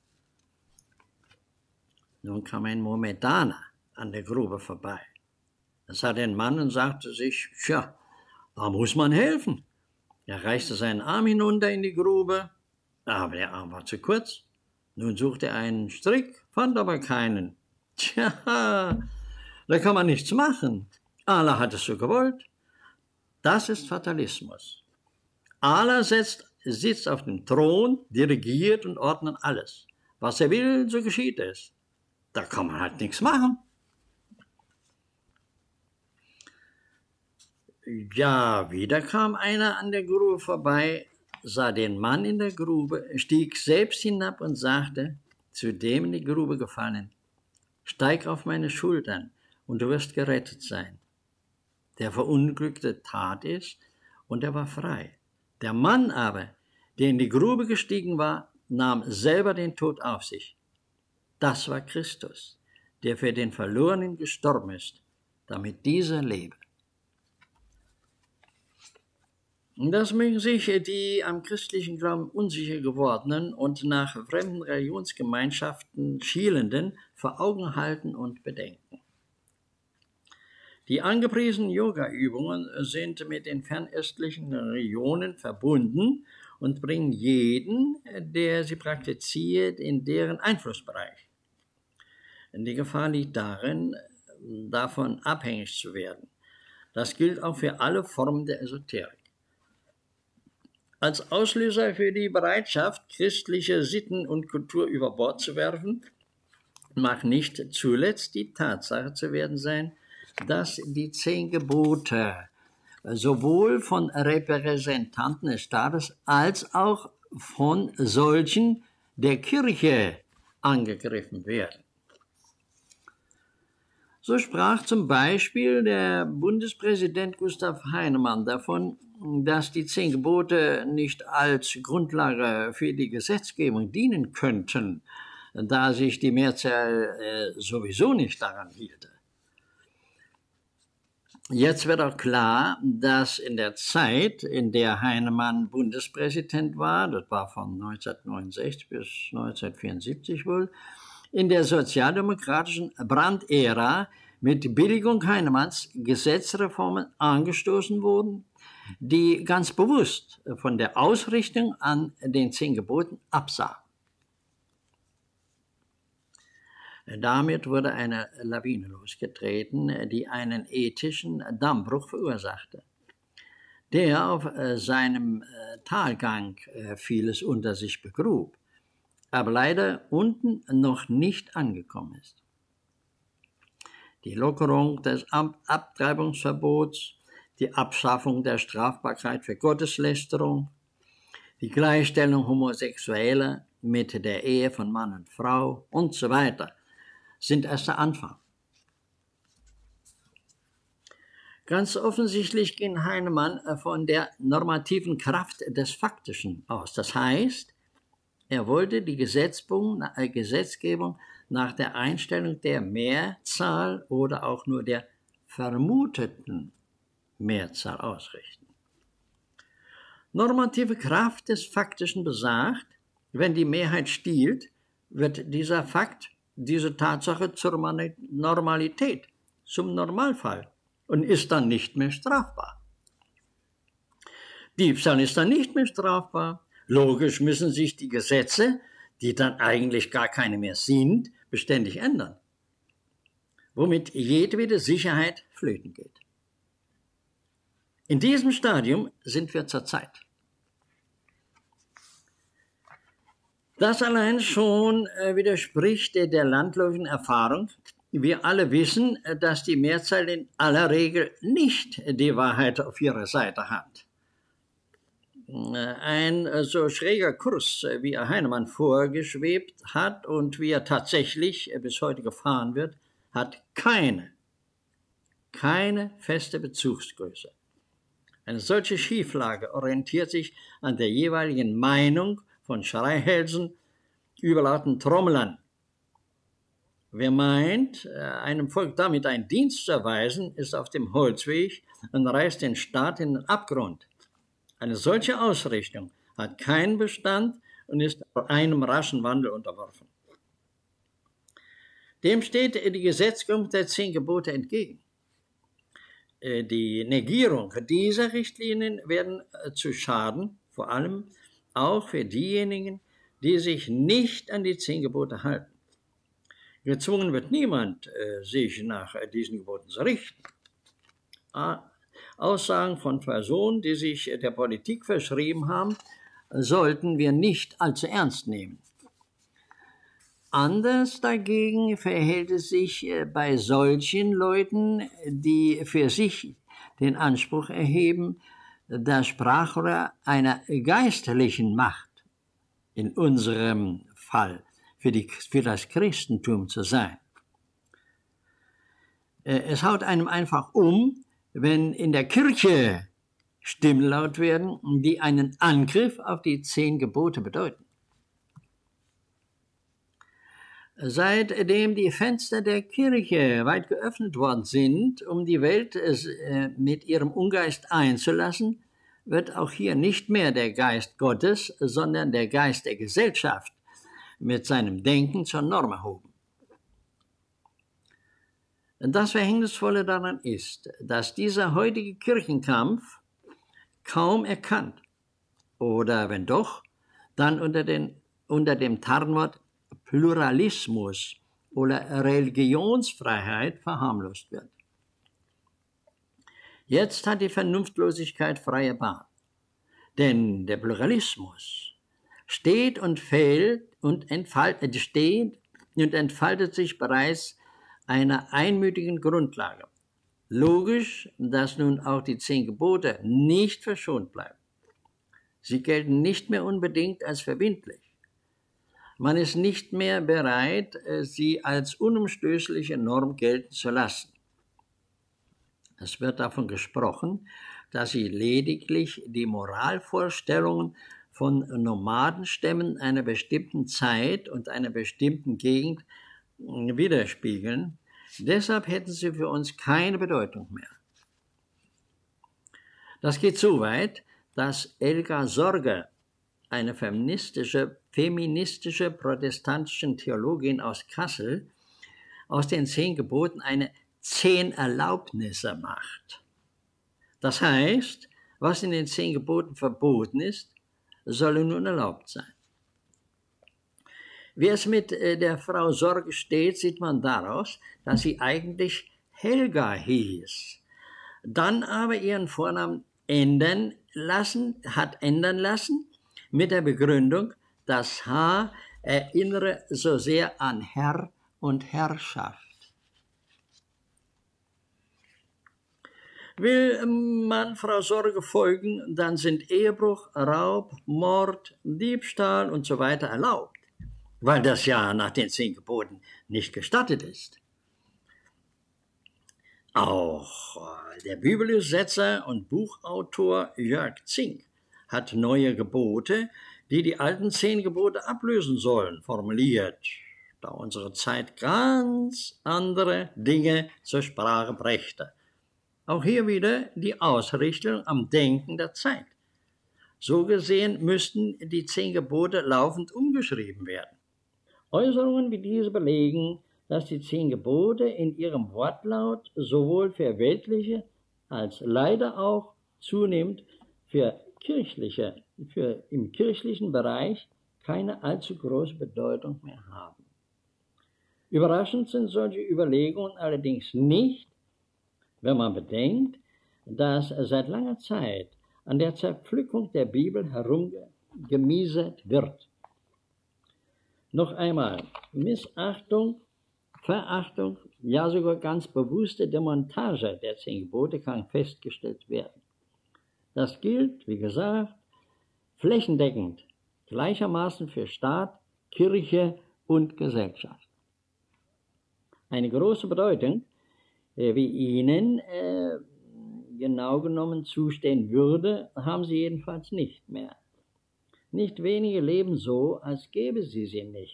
Nun kam ein Mohammedaner an der Grube vorbei. Er sah den Mann und sagte sich: Tja, da muss man helfen. Er reichte seinen Arm hinunter in die Grube, aber der Arm war zu kurz. Nun suchte er einen Strick, fand aber keinen. Tja, da kann man nichts machen. Allah hat es so gewollt. Das ist Fatalismus. Allah sitzt auf dem Thron, dirigiert und ordnet alles. Was er will, so geschieht es. Da kann man halt nichts machen. Ja, wieder kam einer an der Grube vorbei, sah den Mann in der Grube, stieg selbst hinab und sagte zu dem in die Grube gefallen: Steig auf meine Schultern und du wirst gerettet sein. Der Verunglückte tat es und er war frei. Der Mann aber, der in die Grube gestiegen war, nahm selber den Tod auf sich. Das war Christus, der für den Verlorenen gestorben ist, damit dieser lebe. Und das mögen sich die am christlichen Glauben unsicher gewordenen und nach fremden Religionsgemeinschaften schielenden vor Augen halten und bedenken. Die angepriesenen Yoga-Übungen sind mit den fernöstlichen Religionen verbunden und bringen jeden, der sie praktiziert, in deren Einflussbereich. Die Gefahr liegt darin, davon abhängig zu werden. Das gilt auch für alle Formen der Esoterik. Als Auslöser für die Bereitschaft, christliche Sitten und Kultur über Bord zu werfen, mag nicht zuletzt die Tatsache zu werden sein, dass die 10 Gebote sowohl von Repräsentanten des Staates als auch von solchen der Kirche angegriffen werden. So sprach zum Beispiel der Bundespräsident Gustav Heinemann davon, dass die 10 Gebote nicht als Grundlage für die Gesetzgebung dienen könnten, da sich die Mehrzahl sowieso nicht daran hielte. Jetzt wird auch klar, dass in der Zeit, in der Heinemann Bundespräsident war, das war von 1969 bis 1974 wohl, in der sozialdemokratischen Brandt-Ära mit Billigung Heinemanns Gesetzreformen angestoßen wurden, die ganz bewusst von der Ausrichtung an den 10 Geboten absahen. Damit wurde eine Lawine losgetreten, die einen ethischen Dammbruch verursachte. Der auf seinem Talgang vieles unter sich begrub. aber leider unten noch nicht angekommen ist. Die Lockerung des Abtreibungsverbots, die Abschaffung der Strafbarkeit für Gotteslästerung, die Gleichstellung Homosexueller mit der Ehe von Mann und Frau und so weiter sind erst der Anfang. Ganz offensichtlich ging Heinemann von der normativen Kraft des Faktischen aus. Das heißt, er wollte die Gesetzgebung nach der Einstellung der Mehrzahl oder auch nur der vermuteten Mehrzahl ausrichten. Normative Kraft des Faktischen besagt, wenn die Mehrheit stiehlt, wird dieser Fakt, diese Tatsache zur Normalität, zum Normalfall und ist dann nicht mehr strafbar. Diebstahl ist dann nicht mehr strafbar. Logisch müssen sich die Gesetze, die dann eigentlich gar keine mehr sind, beständig ändern, womit jedwede Sicherheit flöten geht. In diesem Stadium sind wir zurzeit. Das allein schon widerspricht der landläufigen Erfahrung. Wir alle wissen, dass die Mehrzahl in aller Regel nicht die Wahrheit auf ihrer Seite hat. Ein so schräger Kurs, wie er Heinemann vorgeschwebt hat und wie er tatsächlich bis heute gefahren wird, hat keine feste Bezugsgröße. Eine solche Schieflage orientiert sich an der jeweiligen Meinung von Schreihälsen, überlauten Trommlern. Wer meint, einem Volk damit einen Dienst zu erweisen, ist auf dem Holzweg und reißt den Staat in den Abgrund. Eine solche Ausrichtung hat keinen Bestand und ist einem raschen Wandel unterworfen. Dem steht die Gesetzgebung der 10 Gebote entgegen. Die Negierung dieser Richtlinien werden zu Schaden, vor allem auch für diejenigen, die sich nicht an die 10 Gebote halten. Gezwungen wird niemand, sich nach diesen Geboten zu richten. Aussagen von Personen, die sich der Politik verschrieben haben, sollten wir nicht allzu ernst nehmen. Anders dagegen verhält es sich bei solchen Leuten, die für sich den Anspruch erheben, das Sprachrohr einer geistlichen Macht, in unserem Fall für das Christentum zu sein. Es haut einem einfach wenn in der Kirche Stimmen laut werden, die einen Angriff auf die 10 Gebote bedeuten. Seitdem die Fenster der Kirche weit geöffnet worden sind, um die Welt mit ihrem Ungeist einzulassen, wird auch hier nicht mehr der Geist Gottes, sondern der Geist der Gesellschaft mit seinem Denken zur Norm erhoben. Das Verhängnisvolle daran ist, dass dieser heutige Kirchenkampf kaum erkannt oder wenn doch, dann unter dem Tarnwort Pluralismus oder Religionsfreiheit verharmlost wird. Jetzt hat die Vernunftlosigkeit freie Bahn, denn der Pluralismus steht und fällt und entfaltet sich bereits einer einmütigen Grundlage. Logisch, dass nun auch die 10 Gebote nicht verschont bleiben. Sie gelten nicht mehr unbedingt als verbindlich. Man ist nicht mehr bereit, sie als unumstößliche Norm gelten zu lassen. Es wird davon gesprochen, dass sie lediglich die Moralvorstellungen von Nomadenstämmen einer bestimmten Zeit und einer bestimmten Gegend widerspiegeln. Deshalb hätten sie für uns keine Bedeutung mehr. Das geht so weit, dass Elga Sorge, eine feministische protestantische Theologin aus Kassel, aus den 10 Geboten eine 10 Erlaubnisse macht. Das heißt, was in den 10 Geboten verboten ist, soll nun erlaubt sein. Wie es mit der Frau Sorge steht, sieht man daraus, dass sie eigentlich Helga hieß, dann aber ihren Vornamen hat ändern lassen, mit der Begründung, das H erinnere so sehr an Herr und Herrschaft. Will man Frau Sorge folgen, dann sind Ehebruch, Raub, Mord, Diebstahl und so weiter erlaubt, weil das ja nach den 10 Geboten nicht gestattet ist. Auch der Bibelübersetzer und Buchautor Jörg Zink hat neue Gebote, die die alten 10 Gebote ablösen sollen, formuliert, da unsere Zeit ganz andere Dinge zur Sprache brächte. Auch hier wieder die Ausrichtung am Denken der Zeit. So gesehen müssten die 10 Gebote laufend umgeschrieben werden. Äußerungen wie diese belegen, dass die 10 Gebote in ihrem Wortlaut sowohl für weltliche als leider auch zunehmend im kirchlichen Bereich keine allzu große Bedeutung mehr haben. Überraschend sind solche Überlegungen allerdings nicht, wenn man bedenkt, dass seit langer Zeit an der Zerpflückung der Bibel herumgemieset wird. Noch einmal, Missachtung, Verachtung, ja sogar ganz bewusste Demontage der 10 Gebote kann festgestellt werden. Das gilt, wie gesagt, flächendeckend, gleichermaßen für Staat, Kirche und Gesellschaft. Eine große Bedeutung, wie ihnen genau genommen zustehen würde, haben sie jedenfalls nicht mehr. Nicht wenige leben so, als gäbe sie sie nicht.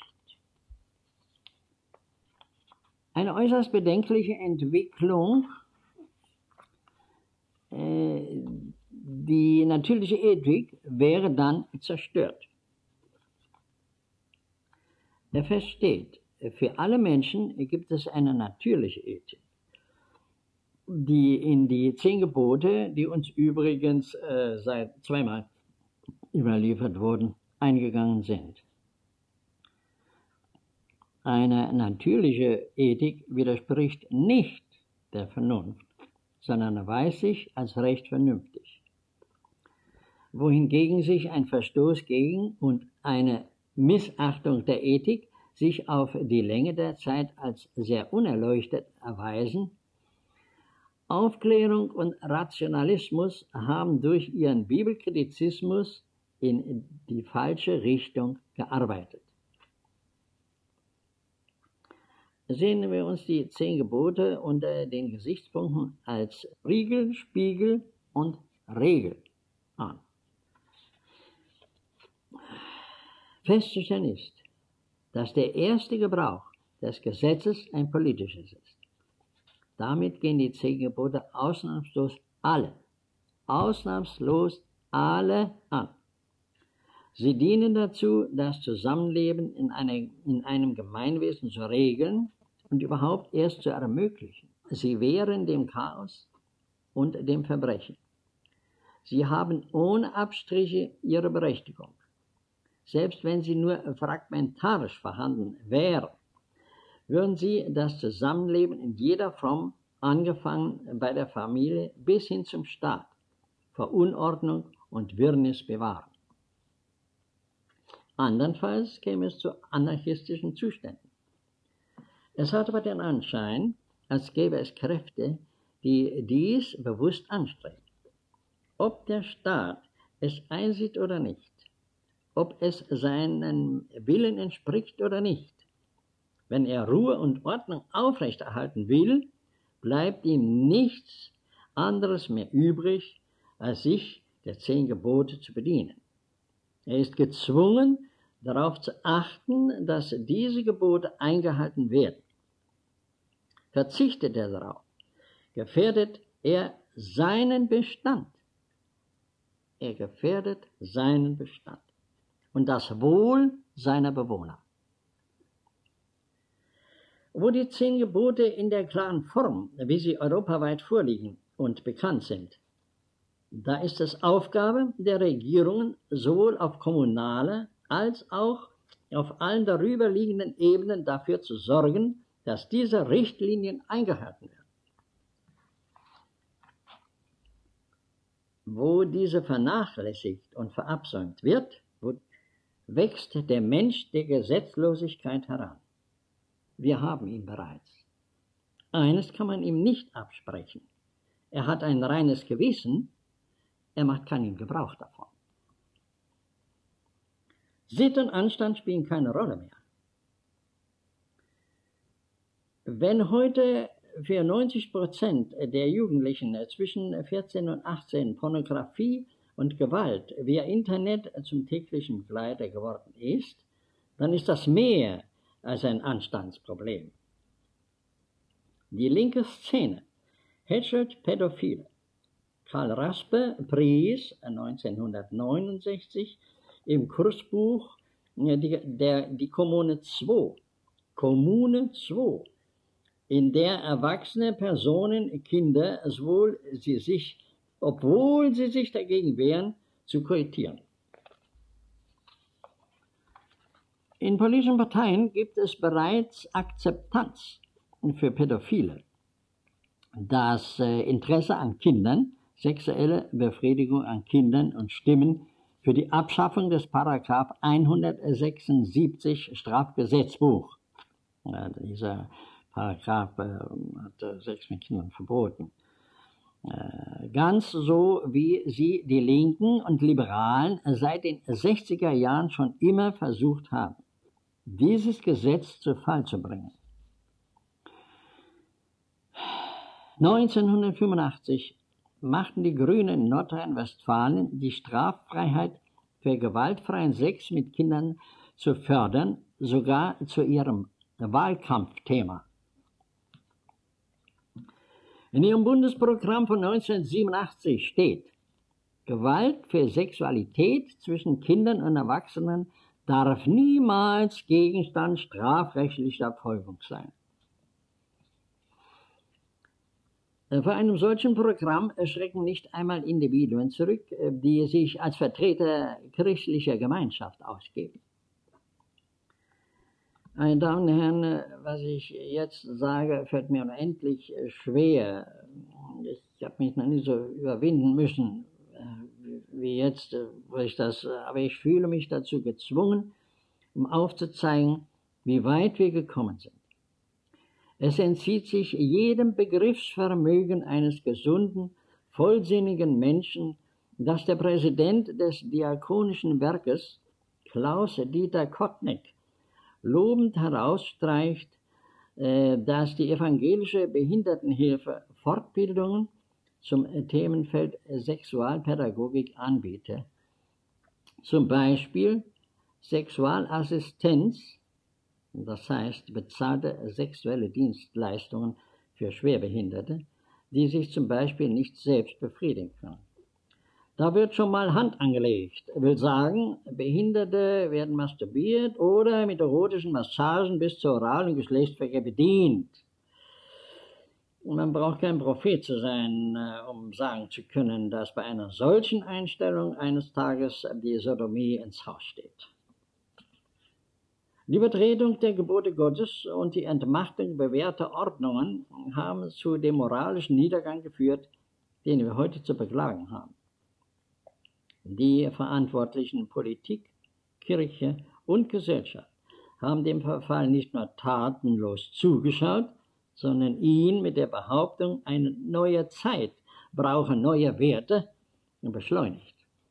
Eine äußerst bedenkliche Entwicklung, die natürliche Ethik wäre dann zerstört. Fest steht, für alle Menschen gibt es eine natürliche Ethik, die in die 10 Gebote, die uns übrigens seit 2-mal überliefert wurden, eingegangen sind. Eine natürliche Ethik widerspricht nicht der Vernunft, sondern erweist sich als recht vernünftig. Wohingegen sich ein Verstoß gegen und eine Missachtung der Ethik sich auf die Länge der Zeit als sehr unerleuchtet erweisen. Aufklärung und Rationalismus haben durch ihren Bibelkritizismus in die falsche Richtung gearbeitet. Sehen wir uns die 10 Gebote unter den Gesichtspunkten als Riegel, Spiegel und Regel an. Festzustellen ist, dass der erste Gebrauch des Gesetzes ein politisches ist. Damit gehen die 10 Gebote ausnahmslos alle an. Sie dienen dazu, das Zusammenleben in einem Gemeinwesen zu regeln und überhaupt erst zu ermöglichen. Sie wehren dem Chaos und dem Verbrechen. Sie haben ohne Abstriche ihre Berechtigung. Selbst wenn sie nur fragmentarisch vorhanden wären, würden sie das Zusammenleben in jeder Form, angefangen bei der Familie bis hin zum Staat, vor Unordnung und Wirrnis bewahren. Andernfalls käme es zu anarchistischen Zuständen. Es hat aber den Anschein, als gäbe es Kräfte, die dies bewusst anstreben. Ob der Staat es einsieht oder nicht, ob es seinem Willen entspricht oder nicht, wenn er Ruhe und Ordnung aufrechterhalten will, bleibt ihm nichts anderes mehr übrig, als sich der 10 Gebote zu bedienen. Er ist gezwungen, darauf zu achten, dass diese Gebote eingehalten werden. Verzichtet er darauf, gefährdet er seinen Bestand. Er gefährdet seinen Bestand und das Wohl seiner Bewohner. Wo die 10 Gebote in der klaren Form, wie sie europaweit vorliegen und bekannt sind, da ist es Aufgabe der Regierungen, sowohl auf kommunaler als auch auf allen darüber liegenden Ebenen dafür zu sorgen, dass diese Richtlinien eingehalten werden. Wo diese vernachlässigt und verabsäumt wird, wächst der Mensch der Gesetzlosigkeit heran. Wir haben ihn bereits. Eines kann man ihm nicht absprechen. Er hat ein reines Gewissen, er macht keinen Gebrauch davon. Sitte und Anstand spielen keine Rolle mehr. Wenn heute für 90% der Jugendlichen zwischen 14 und 18 Pornografie und Gewalt via Internet zum täglichen Begleiter geworden ist, dann ist das mehr als ein Anstandsproblem. Die linke Szene hätschelt Pädophile. Karl Raspe pries 1969 im Kursbuch die Kommune 2, in der erwachsene Personen Kinder, obwohl sie sich dagegen wehren, zu korrigieren. In politischen Parteien gibt es bereits Akzeptanz für Pädophile. Das Interesse an Kindern, sexuelle Befriedigung an Kindern und Stimmen für die Abschaffung des Paragraph 176 Strafgesetzbuch. Dieser Paragraph hat Sex mit Kindern verboten. Ganz so, wie sie die Linken und Liberalen seit den 60er Jahren schon immer versucht haben, dieses Gesetz zu Fall zu bringen. 1985 machten die Grünen in Nordrhein-Westfalen die Straffreiheit für gewaltfreien Sex mit Kindern zu fördern, sogar zu ihrem Wahlkampfthema. In ihrem Bundesprogramm von 1987 steht: Gewalt für Sexualität zwischen Kindern und Erwachsenen darf niemals Gegenstand strafrechtlicher Verfolgung sein. Vor einem solchen Programm schrecken nicht einmal Individuen zurück, die sich als Vertreter christlicher Gemeinschaft ausgeben. Meine Damen und Herren, was ich jetzt sage, fällt mir unendlich schwer. Ich habe mich noch nie so überwinden müssen wie jetzt, aber ich fühle mich dazu gezwungen, um aufzuzeigen, wie weit wir gekommen sind. Es entzieht sich jedem Begriffsvermögen eines gesunden, vollsinnigen Menschen, dass der Präsident des Diakonischen Werkes, Klaus-Dieter Kottnick, lobend herausstreicht, dass die evangelische Behindertenhilfe Fortbildungen zum Themenfeld Sexualpädagogik anbietet. Zum Beispiel Sexualassistenz, das heißt bezahlte sexuelle Dienstleistungen für Schwerbehinderte, die sich zum Beispiel nicht selbst befriedigen können. Da wird schon mal Hand angelegt. Will sagen, Behinderte werden masturbiert oder mit erotischen Massagen bis zur Oral- und Geschlechtsverkehr bedient. Und man braucht kein Prophet zu sein, um sagen zu können, dass bei einer solchen Einstellung eines Tages die Sodomie ins Haus steht. Die Übertretung der Gebote Gottes und die Entmachtung bewährter Ordnungen haben zu dem moralischen Niedergang geführt, den wir heute zu beklagen haben. Die Verantwortlichen Politik, Kirche und Gesellschaft haben dem Verfall nicht nur tatenlos zugeschaut, sondern ihn mit der Behauptung, eine neue Zeit brauche neue Werte, beschleunigt.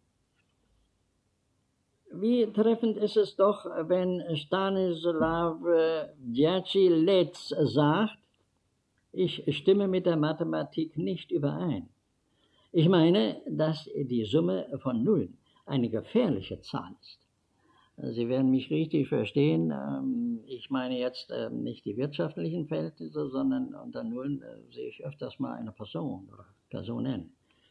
Wie treffend ist es doch, wenn Stanislaw Djaci-Lec sagt, ich stimme mit der Mathematik nicht überein. Ich meine, dass die Summe von Nullen eine gefährliche Zahl ist. Sie werden mich richtig verstehen. Ich meine jetzt nicht die wirtschaftlichen Verhältnisse, sondern unter Nullen sehe ich öfters mal eine Person oder Personen.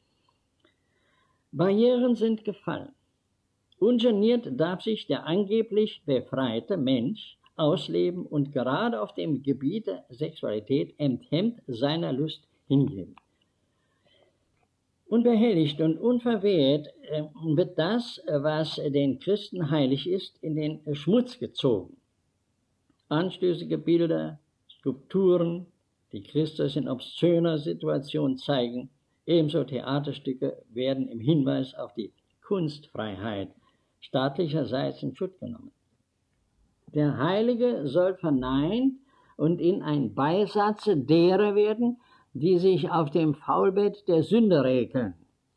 Barrieren sind gefallen. Ungeniert darf sich der angeblich befreite Mensch ausleben und gerade auf dem Gebiet der Sexualität enthemmt seiner Lust hingeben. Unbehelligt und unverwehrt wird das, was den Christen heilig ist, in den Schmutz gezogen. Anstößige Bilder, Skulpturen, die Christus in obszöner Situation zeigen, ebenso Theaterstücke werden im Hinweis auf die Kunstfreiheit staatlicherseits in Schutz genommen. Der Heilige soll verneint und in ein Beisatz derer werden, die sich auf dem Faulbett der Sünde räkeln.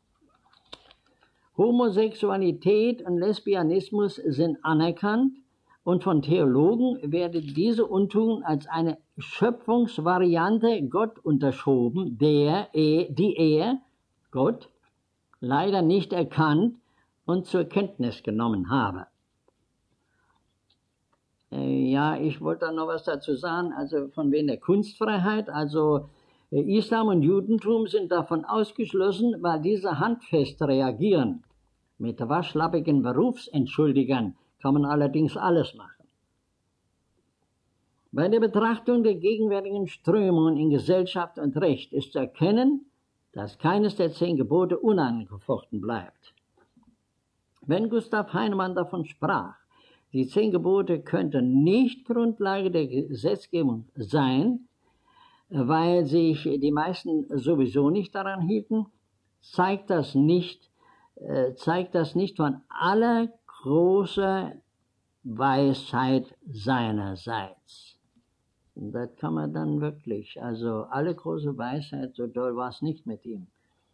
Homosexualität und Lesbianismus sind anerkannt und von Theologen werden diese Untugend als eine Schöpfungsvariante Gott unterschoben, die er, Gott, leider nicht erkannt und zur Kenntnis genommen habe. Ja, ich wollte da noch was dazu sagen, also von wegen der Kunstfreiheit, also Islam und Judentum sind davon ausgeschlossen, weil diese handfest reagieren. Mit waschlappigen Berufsentschuldigern kann man allerdings alles machen. Bei der Betrachtung der gegenwärtigen Strömungen in Gesellschaft und Recht ist zu erkennen, dass keines der 10 Gebote unangefochten bleibt. Wenn Gustav Heinemann davon sprach, die 10 Gebote könnten nicht Grundlage der Gesetzgebung sein, weil sich die meisten sowieso nicht daran hielten, zeigt das nicht von aller großer Weisheit seinerseits. Und das kann man dann wirklich, also alle große Weisheit, so doll war es nicht mit ihm.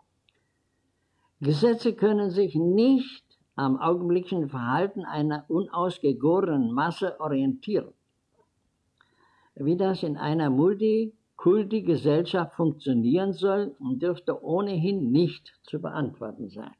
Gesetze können sich nicht am augenblicklichen Verhalten einer unausgegorenen Masse orientieren. Wie das in einer Multikulti-Gesellschaft funktionieren soll, dürfte ohnehin nicht zu beantworten sein.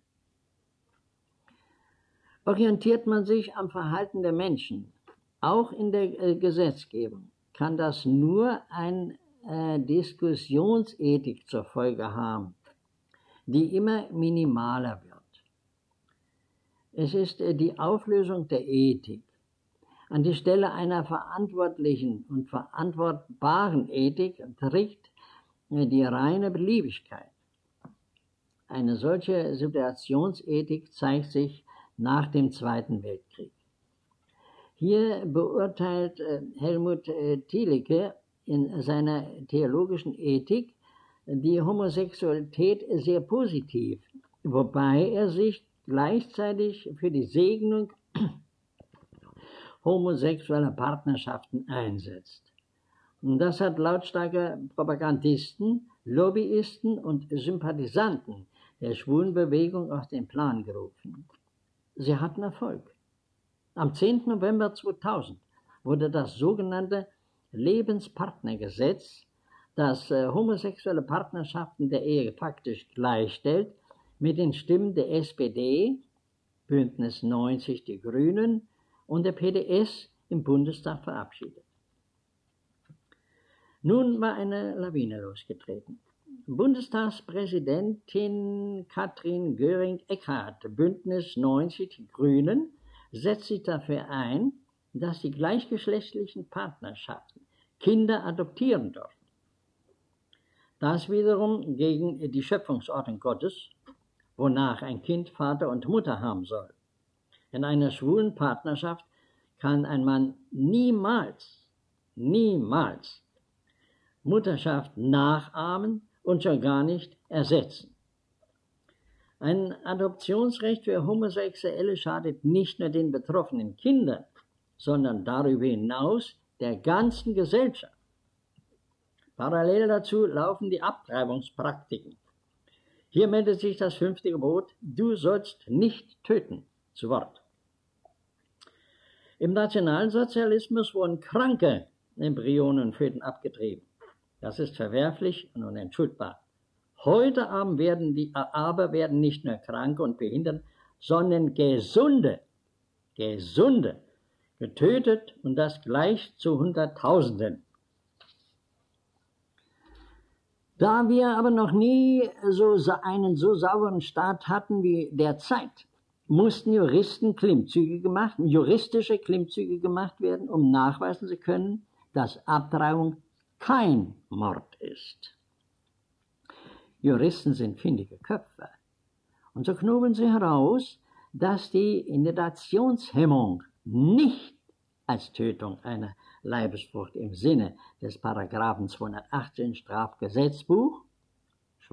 Orientiert man sich am Verhalten der Menschen, auch in der Gesetzgebung, kann das nur eine Diskussionsethik zur Folge haben, die immer minimaler wird. Es ist die Auflösung der Ethik. An die Stelle einer verantwortlichen und verantwortbaren Ethik tritt die reine Beliebigkeit. Eine solche Situationsethik zeigt sich nach dem Zweiten Weltkrieg. Hier beurteilt Helmut Thielicke in seiner theologischen Ethik die Homosexualität sehr positiv, wobei er sich gleichzeitig für die Segnung homosexueller Partnerschaften einsetzt. Und das hat lautstarke Propagandisten, Lobbyisten und Sympathisanten der Schwulenbewegung auf den Plan gerufen. Sie hatten Erfolg. Am 10. November 2000 wurde das sogenannte Lebenspartnergesetz, das homosexuelle Partnerschaften der Ehe faktisch gleichstellt, mit den Stimmen der SPD, Bündnis 90 Die Grünen und der PDS im Bundestag verabschiedet. Nun war eine Lawine losgetreten. Bundestagspräsidentin Katrin Göring-Eckardt, Bündnis 90 Die Grünen, setzt sich dafür ein, dass die gleichgeschlechtlichen Partnerschaften Kinder adoptieren dürfen. Das wiederum gegen die Schöpfungsordnung Gottes, wonach ein Kind Vater und Mutter haben soll. In einer schwulen Partnerschaft kann ein Mann niemals Mutterschaft nachahmen und schon gar nicht ersetzen. Ein Adoptionsrecht für Homosexuelle schadet nicht nur den betroffenen Kindern, sondern darüber hinaus der ganzen Gesellschaft. Parallel dazu laufen die Abtreibungspraktiken. Hier meldet sich das 5. Gebot, du sollst nicht töten, zu Wort. Im Nationalsozialismus wurden kranke Embryonenföten abgetrieben. Das ist verwerflich und unentschuldbar. Heute werden nicht nur Kranke und Behinderte, sondern Gesunde getötet und das gleich zu Hunderttausenden. Da wir aber noch nie einen so sauberen Staat hatten wie derzeit, mussten juristische Klimmzüge gemacht werden, um nachweisen zu können, dass Abtreibung kein Mord ist. Juristen sind findige Köpfe. Und so knobeln sie heraus, dass die Initiationshemmung nicht als Tötung einer Leibesfrucht im Sinne des Paragraphen 218 Strafgesetzbuch,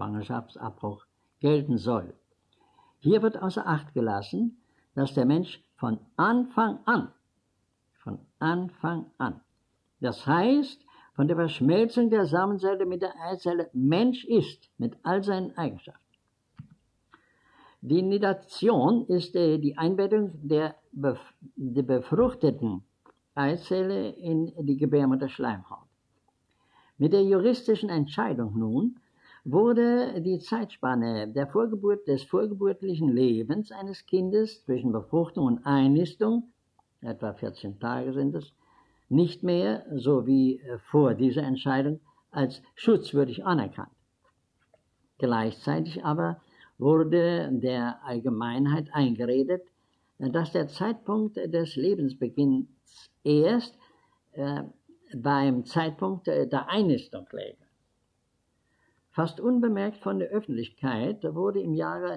Schwangerschaftsabbruch, gelten soll. Hier wird außer Acht gelassen, dass der Mensch Von Anfang an. Von Anfang an. Das heißt, von der Verschmelzung der Samenzelle mit der Eizelle Mensch ist, mit all seinen Eigenschaften. Die Nidation ist die Einbettung der befruchteten Eizelle in die Gebärmutterschleimhaut. Mit der juristischen Entscheidung nun wurde die Zeitspanne des vorgeburtlichen Lebens eines Kindes zwischen Befruchtung und Einnistung, etwa 14 Tage sind es, nicht mehr, so wie vor dieser Entscheidung, als schutzwürdig anerkannt. Gleichzeitig aber wurde der Allgemeinheit eingeredet, dass der Zeitpunkt des Lebensbeginns erst beim Zeitpunkt der Einnistung läge. Fast unbemerkt von der Öffentlichkeit wurde im Jahre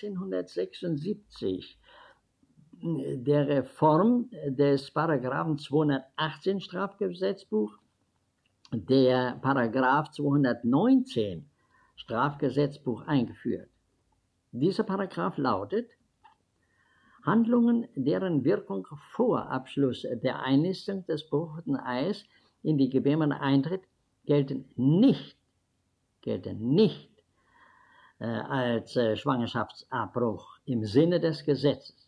1976 der Reform des Paragraphen 218 Strafgesetzbuch, der Paragraph 219 Strafgesetzbuch eingeführt. Dieser Paragraph lautet: Handlungen, deren Wirkung vor Abschluss der Einnistung des befruchteten Eis in die Gebärmutter eintritt, gelten nicht als Schwangerschaftsabbruch im Sinne des Gesetzes.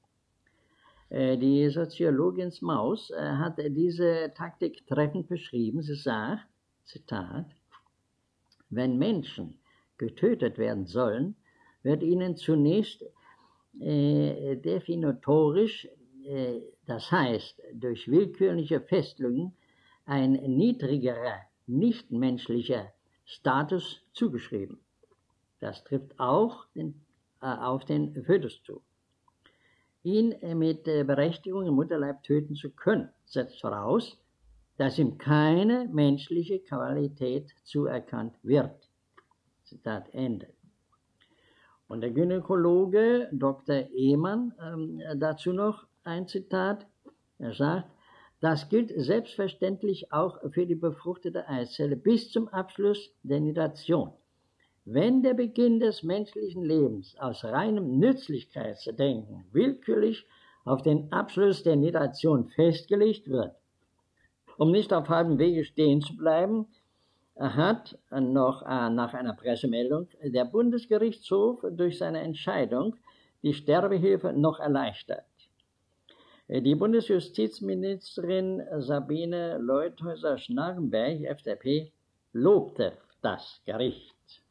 Die Soziologin Maus hat diese Taktik treffend beschrieben. Sie sagt, Zitat, wenn Menschen getötet werden sollen, wird ihnen zunächst definitorisch, das heißt durch willkürliche Festlegungen, ein niedrigerer, nichtmenschlicher Status zugeschrieben. Das trifft auch auf den Fötus zu. Ihn mit Berechtigung im Mutterleib töten zu können, setzt voraus, dass ihm keine menschliche Qualität zuerkannt wird. Zitat Ende. Und der Gynäkologe Dr. Ehmann dazu noch ein Zitat. Er sagt, das gilt selbstverständlich auch für die befruchtete Eizelle bis zum Abschluss der Nidation. Wenn der Beginn des menschlichen Lebens aus reinem Nützlichkeitsdenken willkürlich auf den Abschluss der Nidation festgelegt wird, um nicht auf halbem Wege stehen zu bleiben, hat noch nach einer Pressemeldung der Bundesgerichtshof durch seine Entscheidung die Sterbehilfe noch erleichtert. Die Bundesjustizministerin Sabine Leuthäuser-Schnarrenberg, FDP, lobte das Gericht.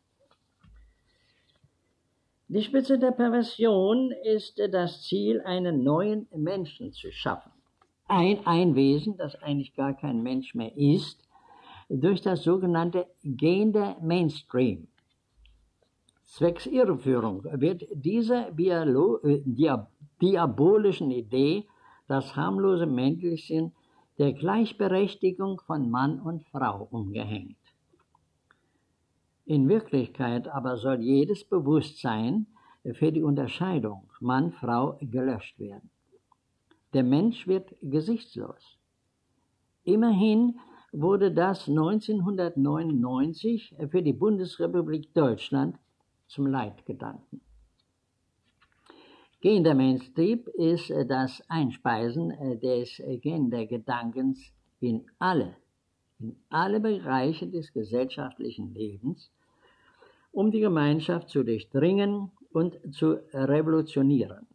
Die Spitze der Perversion ist das Ziel, einen neuen Menschen zu schaffen. Ein Wesen, das eigentlich gar kein Mensch mehr ist, durch das sogenannte Gender Mainstream. Zwecks Irreführung wird dieser diabolischen Idee das harmlose Männchen der Gleichberechtigung von Mann und Frau umgehängt. In Wirklichkeit aber soll jedes Bewusstsein für die Unterscheidung Mann-Frau gelöscht werden. Der Mensch wird gesichtslos. Immerhin wurde das 1999 für die Bundesrepublik Deutschland zum Leitgedanken. Gender Mainstream ist das Einspeisen des Gendergedankens in alle Bereiche des gesellschaftlichen Lebens, um die Gemeinschaft zu durchdringen und zu revolutionieren.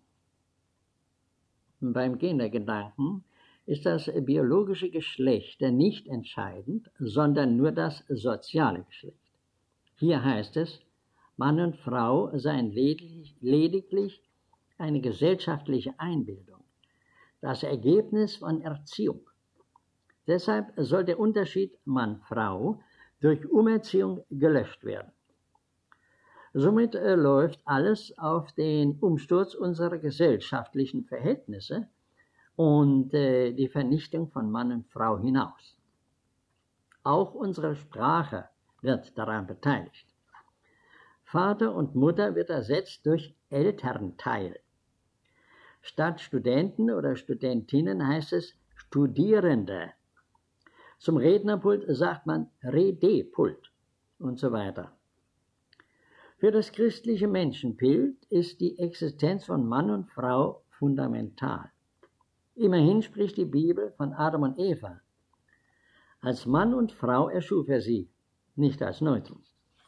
Beim Gendergedanken ist das biologische Geschlecht nicht entscheidend, sondern nur das soziale Geschlecht. Hier heißt es, Mann und Frau seien lediglich eine gesellschaftliche Einbildung, das Ergebnis von Erziehung. Deshalb soll der Unterschied Mann-Frau durch Umerziehung gelöscht werden. Somit läuft alles auf den Umsturz unserer gesellschaftlichen Verhältnisse und die Vernichtung von Mann und Frau hinaus. Auch unsere Sprache wird daran beteiligt. Vater und Mutter wird ersetzt durch Elternteil. Statt Studenten oder Studentinnen heißt es Studierende. Zum Rednerpult sagt man Redepult und so weiter. Für das christliche Menschenbild ist die Existenz von Mann und Frau fundamental. Immerhin spricht die Bibel von Adam und Eva. Als Mann und Frau erschuf er sie, nicht als Neutrum.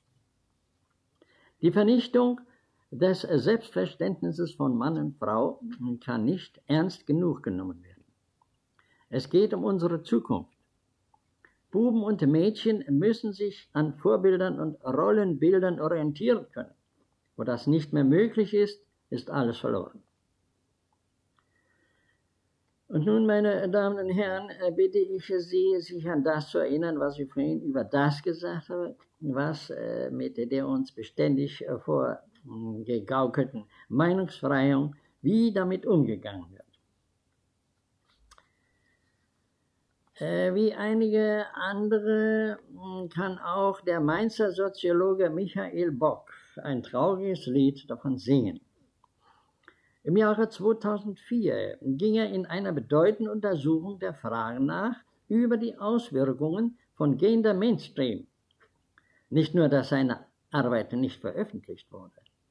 Die Vernichtung des Selbstverständnisses von Mann und Frau kann nicht ernst genug genommen werden. Es geht um unsere Zukunft. Buben und Mädchen müssen sich an Vorbildern und Rollenbildern orientieren können. Wo das nicht mehr möglich ist, ist alles verloren. Und nun, meine Damen und Herren, bitte ich Sie, sich an das zu erinnern, was ich vorhin über das gesagt habe, was mit der uns beständig vorgegaukelten Meinungsfreiheit, wie damit umgegangen wird. Wie einige andere kann auch der Mainzer Soziologe Michael Bock ein trauriges Lied davon singen. Im Jahre 2004 ging er in einer bedeutenden Untersuchung der Frage nach über die Auswirkungen von Gender Mainstream. Nicht nur, dass seine Arbeit nicht veröffentlicht wurde.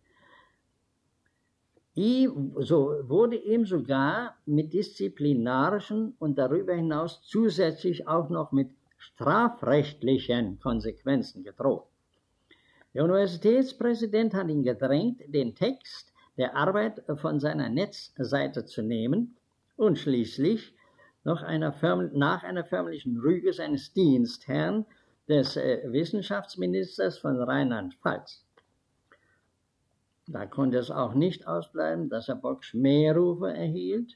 So wurde ihm sogar mit disziplinarischen und darüber hinaus zusätzlich auch noch mit strafrechtlichen Konsequenzen gedroht. Der Universitätspräsident hat ihn gedrängt, den Text der Arbeit von seiner Netzseite zu nehmen und schließlich nach einer förmlichen Rüge seines Dienstherrn, des Wissenschaftsministers von Rheinland-Pfalz. Da konnte es auch nicht ausbleiben, dass Herr Bock Schmähanrufe erhielt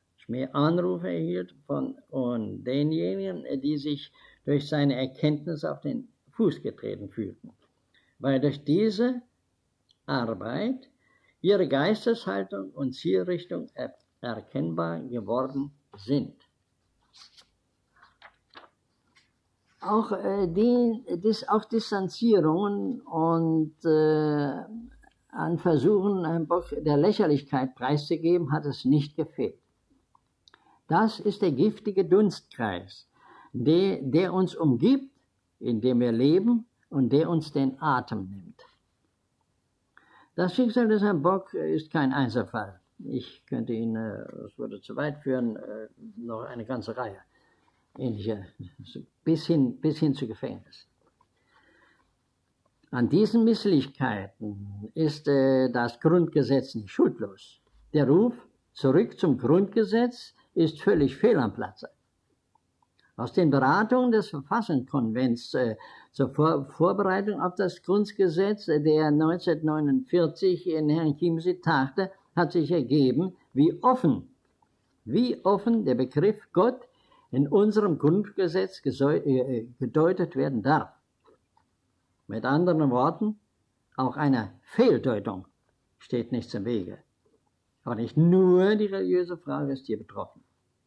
von denjenigen, die sich durch seine Erkenntnis auf den Fuß getreten fühlten, weil durch diese Arbeit ihre Geisteshaltung und Zielrichtung erkennbar geworden sind. Auch Distanzierungen und an Versuchen, Herrn Bock der Lächerlichkeit preiszugeben, hat es nicht gefehlt. Das ist der giftige Dunstkreis, der uns umgibt, in dem wir leben und der uns den Atem nimmt. Das Schicksal des Herrn Bock ist kein Einzelfall. Ich könnte Ihnen, das würde zu weit führen, noch eine ganze Reihe ähnlicher, bis hin zu Gefängnis. An diesen Misslichkeiten ist das Grundgesetz nicht schuldlos. Der Ruf zurück zum Grundgesetz ist völlig fehl am Platze. Aus den Beratungen des Verfassungskonvents zur Vorbereitung auf das Grundgesetz, der 1949 in Herrn Chiemsee tagte, hat sich ergeben, wie offen der Begriff Gott in unserem Grundgesetz gedeutet werden darf. Mit anderen Worten, auch einer Fehldeutung steht nichts im Wege. Aber nicht nur die religiöse Frage ist hier betroffen.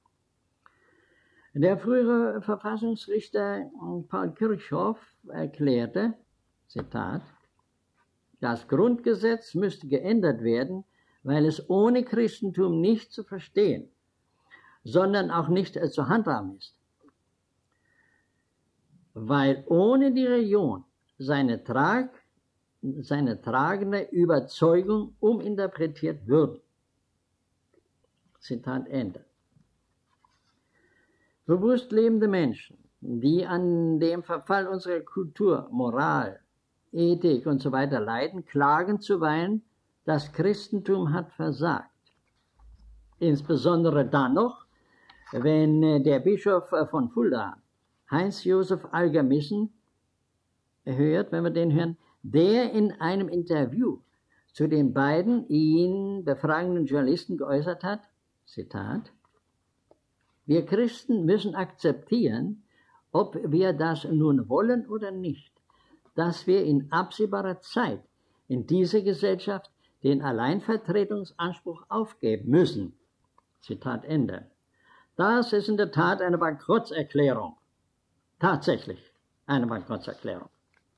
Der frühere Verfassungsrichter Paul Kirchhoff erklärte, Zitat, das Grundgesetz müsste geändert werden, weil es ohne Christentum nicht zu verstehen, sondern auch nicht zu handhaben ist. Weil ohne die Religion seine tragende Überzeugung uminterpretiert würde. Zitat Ende. Bewusst lebende Menschen, die an dem Verfall unserer Kultur, Moral, Ethik und so weiter leiden, klagen zuweilen, das Christentum hat versagt. Insbesondere dann noch, wenn der Bischof von Fulda, Heinz-Josef Algermissen, hört, wenn wir den hören, der in einem Interview zu den beiden ihn befragenden Journalisten geäußert hat, Zitat, wir Christen müssen akzeptieren, ob wir das nun wollen oder nicht, dass wir in absehbarer Zeit in dieser Gesellschaft den Alleinvertretungsanspruch aufgeben müssen. Zitat Ende. Das ist in der Tat eine Bankrotterklärung. Tatsächlich eine Bankrotterklärung.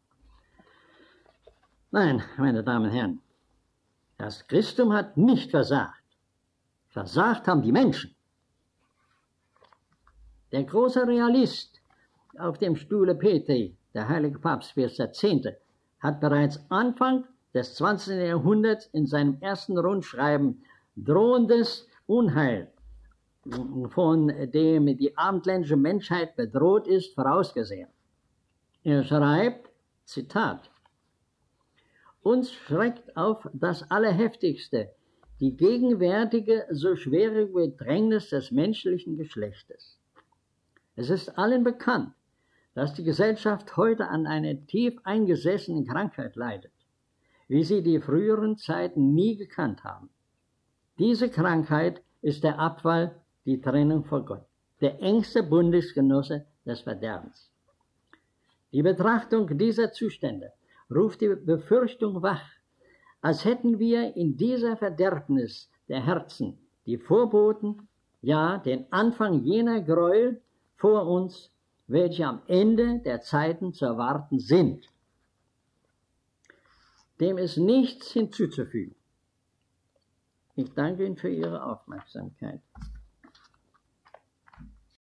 Nein, meine Damen und Herren, das Christentum hat nicht versagt. Versagt haben die Menschen. Der große Realist auf dem Stuhle Petri, der heilige Papst Pius X., hat bereits Anfang des 20. Jahrhunderts in seinem ersten Rundschreiben drohendes Unheil, von dem die abendländische Menschheit bedroht ist, vorausgesehen. Er schreibt, Zitat, uns schreckt auf das Allerheftigste die gegenwärtige, so schwere Bedrängnis des menschlichen Geschlechtes. Es ist allen bekannt, dass die Gesellschaft heute an einer tief eingesessenen Krankheit leidet, wie sie die früheren Zeiten nie gekannt haben. Diese Krankheit ist der Abfall, die Trennung von Gott, der engste Bundesgenosse des Verderbens. Die Betrachtung dieser Zustände ruft die Befürchtung wach, als hätten wir in dieser Verderbnis der Herzen die Vorboten, ja den Anfang jener Gräuel vor uns, welche am Ende der Zeiten zu erwarten sind. Dem ist nichts hinzuzufügen. Ich danke Ihnen für Ihre Aufmerksamkeit.